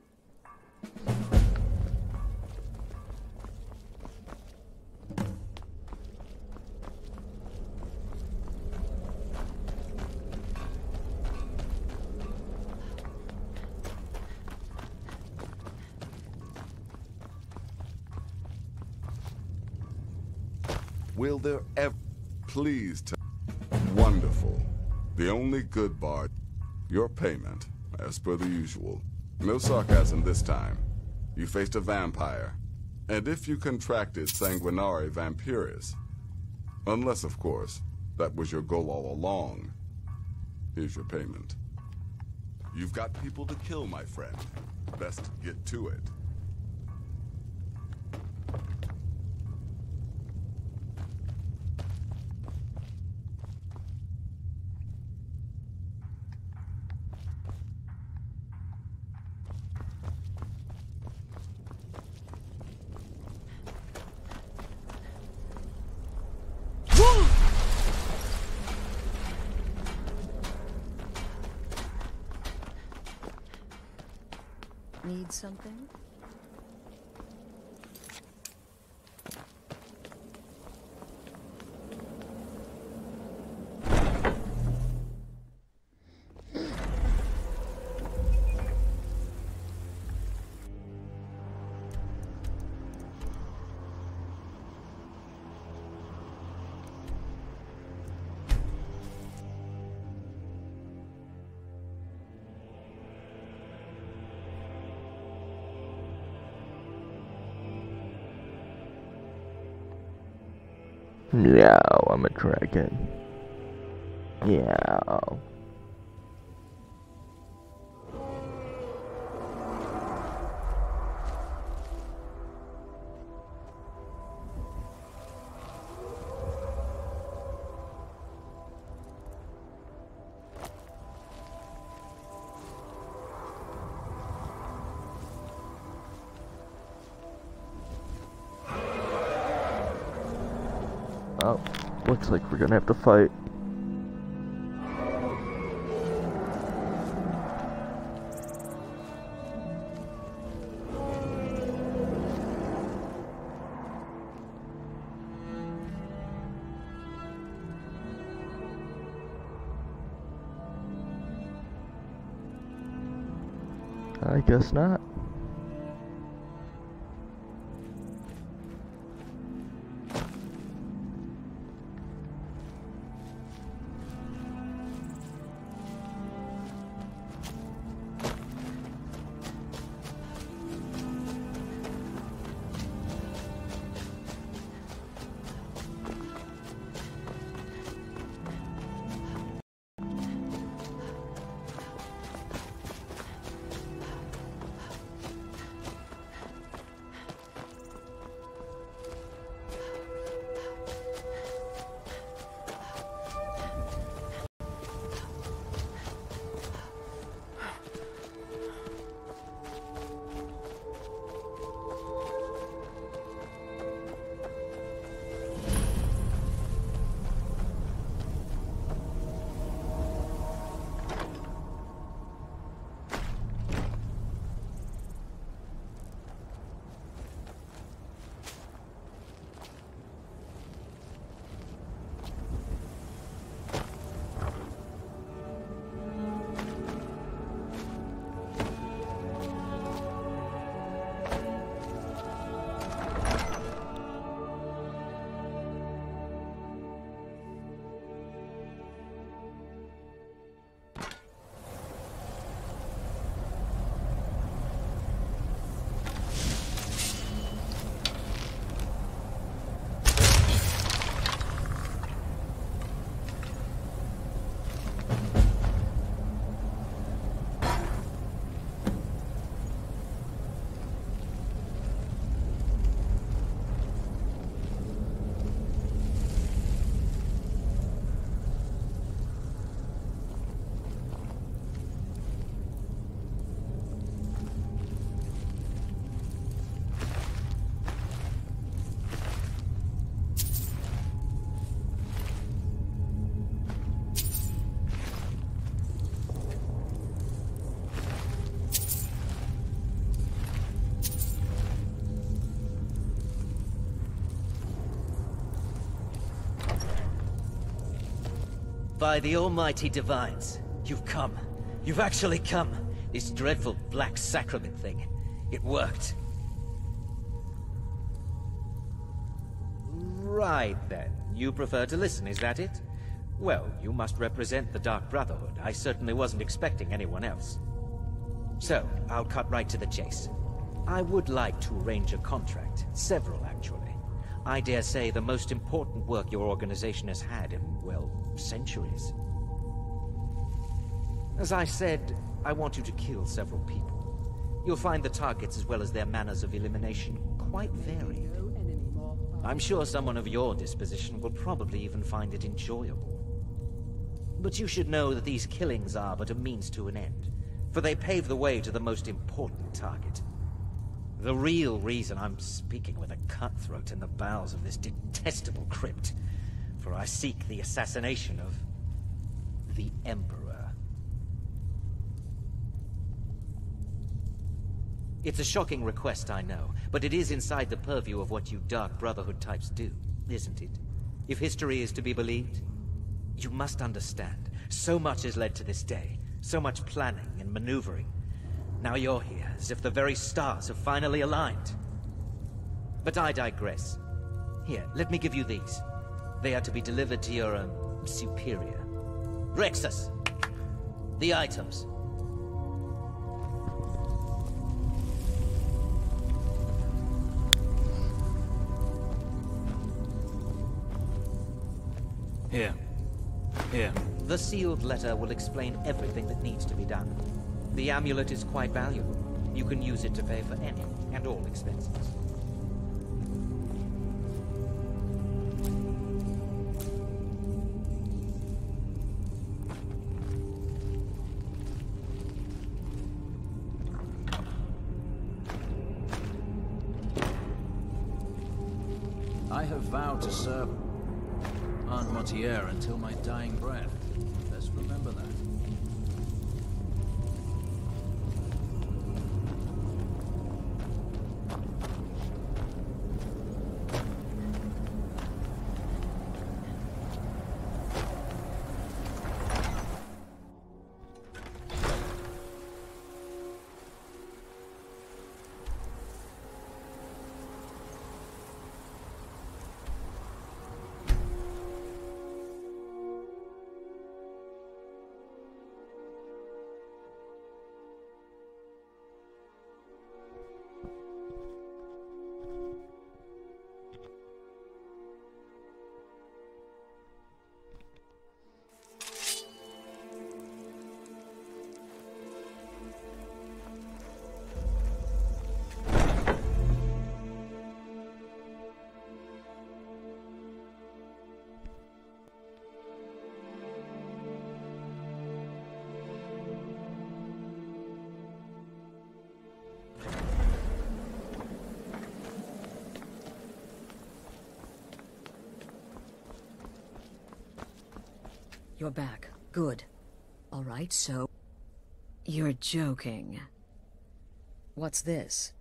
Will there ever... Please tell... Wonderful. The only good bard. Your payment, as per the usual. No sarcasm this time. You faced a vampire. And if you contracted Sanguinare Vampiris... Unless, of course, that was your goal all along. Here's your payment. You've got people to kill, my friend. Best get to it. Need something? No, I'm a dragon. Yeah. Oh, looks like we're gonna have to fight. I guess not. By the almighty divines, you've come. You've actually come. This dreadful black sacrament thing. It worked. Right then. You prefer to listen, is that it? Well, you must represent the Dark Brotherhood. I certainly wasn't expecting anyone else. So, I'll cut right to the chase. I would like to arrange a contract. Several, actually. I dare say the most important work your organization has had in, well, centuries. As I said, I want you to kill several people. You'll find the targets as well as their manners of elimination quite varied. I'm sure someone of your disposition will probably even find it enjoyable. But you should know that these killings are but a means to an end, for they pave the way to the most important target. The real reason I'm speaking with a cutthroat in the bowels of this detestable crypt, for I seek the assassination of the Emperor. It's a shocking request, I know, but it is inside the purview of what you Dark Brotherhood types do, isn't it? If history is to be believed, you must understand, so much has led to this day, so much planning and maneuvering. Now you're here, as if the very stars have finally aligned. But I digress. Here, let me give you these. They are to be delivered to your, superior. Rexus! The items. Here. Here. The sealed letter will explain everything that needs to be done. The amulet is quite valuable. You can use it to pay for any and all expenses. I have vowed to serve Aunt Montier until my dying breath. Let's remember that. You're back. Good. All right, so... You're joking. What's this?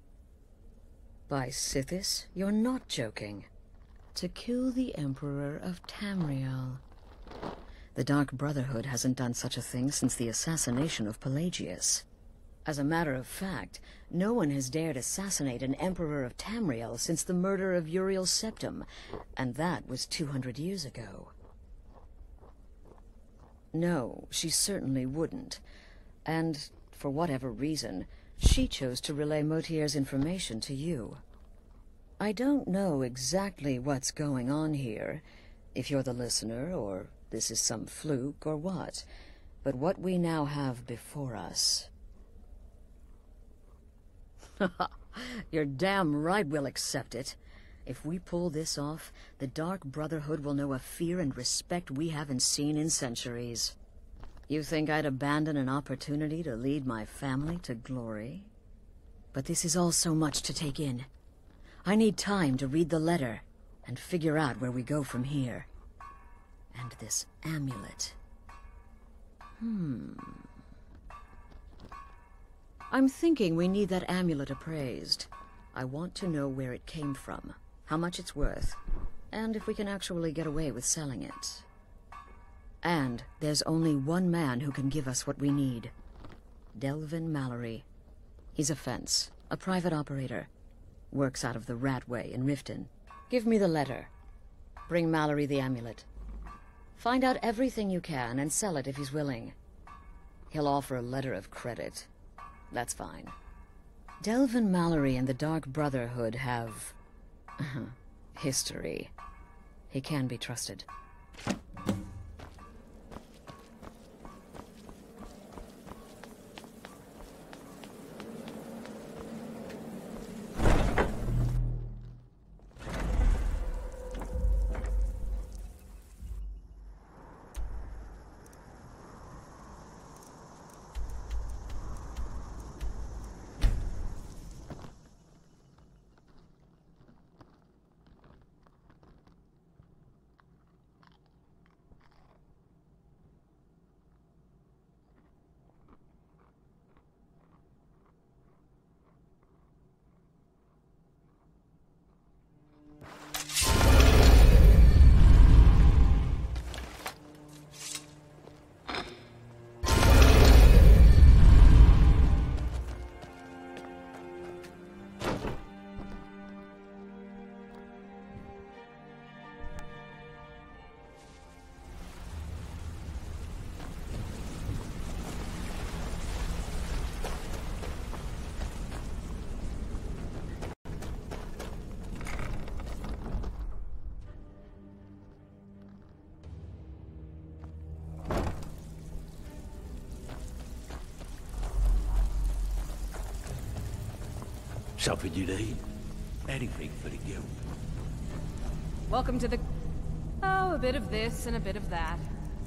By Sithis, you're not joking. To kill the Emperor of Tamriel. The Dark Brotherhood hasn't done such a thing since the assassination of Pelagius. As a matter of fact, no one has dared assassinate an Emperor of Tamriel since the murder of Uriel Septim, and that was 200 years ago. No, she certainly wouldn't. And, for whatever reason, she chose to relay Motier's information to you. I don't know exactly what's going on here, if you're the listener, or this is some fluke, or what. But what we now have before us... You're damn right we'll accept it. If we pull this off, the Dark Brotherhood will know a fear and respect we haven't seen in centuries. You think I'd abandon an opportunity to lead my family to glory? But this is all so much to take in. I need time to read the letter and figure out where we go from here. And this amulet. I'm thinking we need that amulet appraised. I want to know where it came from, how much it's worth, and if we can actually get away with selling it. And there's only one man who can give us what we need. Delvin Mallory. He's a fence, a private operator. Works out of the Ratway in Riften. Give me the letter. Bring Mallory the amulet. Find out everything you can and sell it if he's willing. He'll offer a letter of credit. That's fine. Delvin Mallory and the Dark Brotherhood have... history. He can be trusted. Something you need? Anything for the guild? Welcome to the... Oh, a bit of this and a bit of that.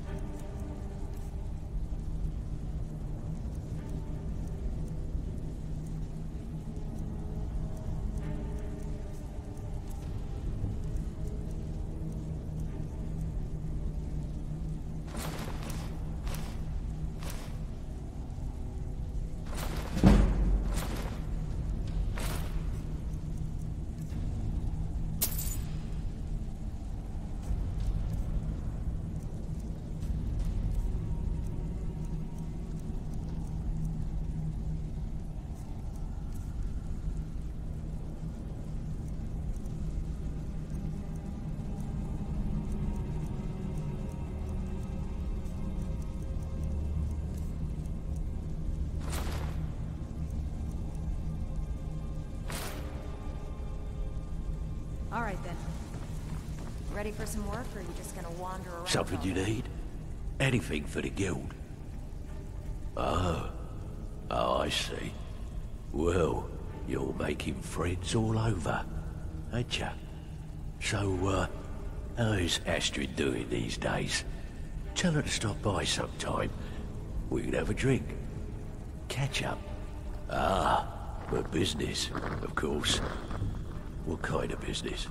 All right, then. Ready for some work, or are you just gonna wander around? Something you need? Anything for the guild? Oh, I see. Well, you're making friends all over, ain't ya? So, how's Astrid doing these days? Tell her to stop by sometime. We can have a drink. Catch up. Ah, but business, of course. What kind of business?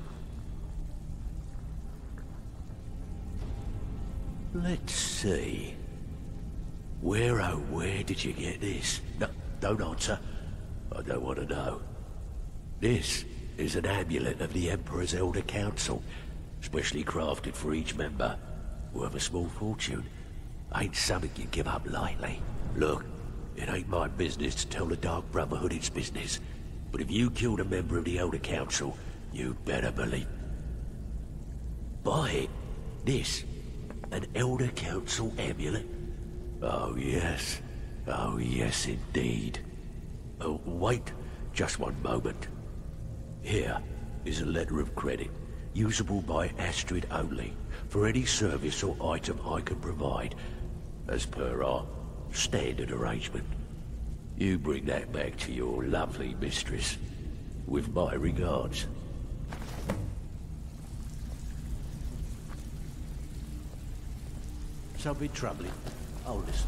Let's see. Where did you get this? No, don't answer. I don't want to know. This is an amulet of the Emperor's Elder Council, specially crafted for each member. Worth a small fortune. Ain't something you give up lightly. Look, it ain't my business to tell the Dark Brotherhood its business. But if you killed a member of the Elder Council, you'd better believe. Buy it. This. An Elder Council amulet. Oh yes. Oh yes indeed. Oh, wait. Just one moment. Here is a letter of credit. Usable by Astrid only. For any service or item I can provide. As per our standard arrangement. You bring that back to your lovely mistress. With my regards. Something troubling. Oh, listen.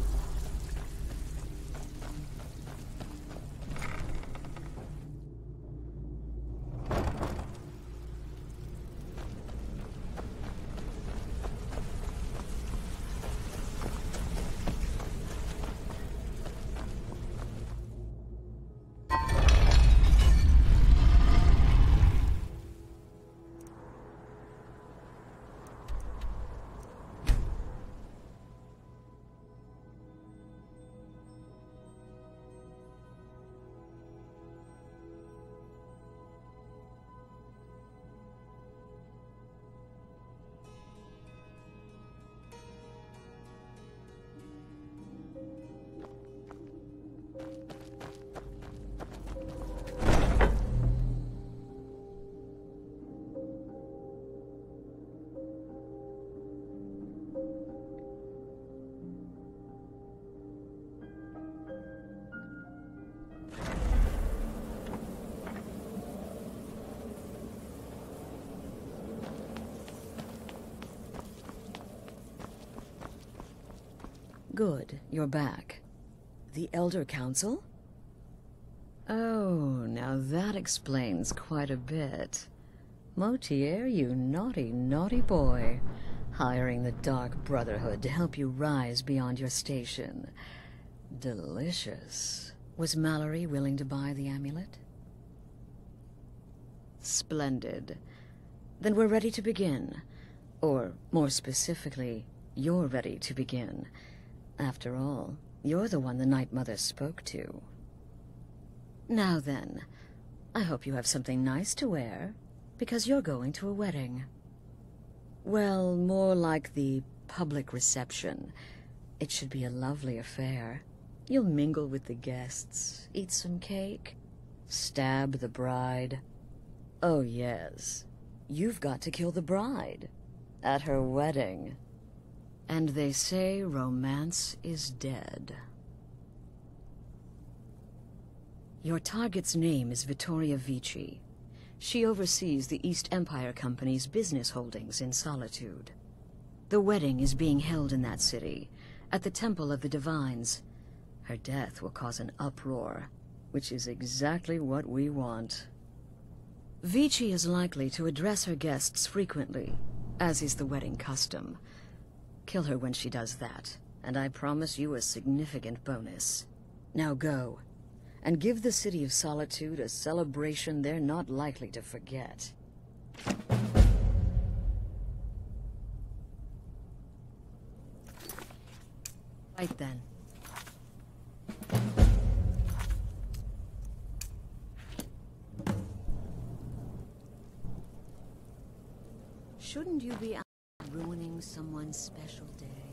Good, you're back. The Elder Council? Oh, now that explains quite a bit. Motier, you naughty, naughty boy. Hiring the Dark Brotherhood to help you rise beyond your station. Delicious. Was Mallory willing to buy the amulet? Splendid. Then we're ready to begin. Or, more specifically, you're ready to begin. After all, you're the one the Night Mother spoke to. Now then, I hope you have something nice to wear, because you're going to a wedding. Well, more like the public reception. It should be a lovely affair. You'll mingle with the guests, eat some cake, stab the bride. Oh yes, you've got to kill the bride at her wedding. And they say romance is dead. Your target's name is Vittoria Vici. She oversees the East Empire Company's business holdings in Solitude. The wedding is being held in that city, at the Temple of the Divines. Her death will cause an uproar, which is exactly what we want. Vici is likely to address her guests frequently, as is the wedding custom. Kill her when she does that, and I promise you a significant bonus. Now go, and give the City of Solitude a celebration they're not likely to forget. Right then. Shouldn't you be out ruining someone's special day?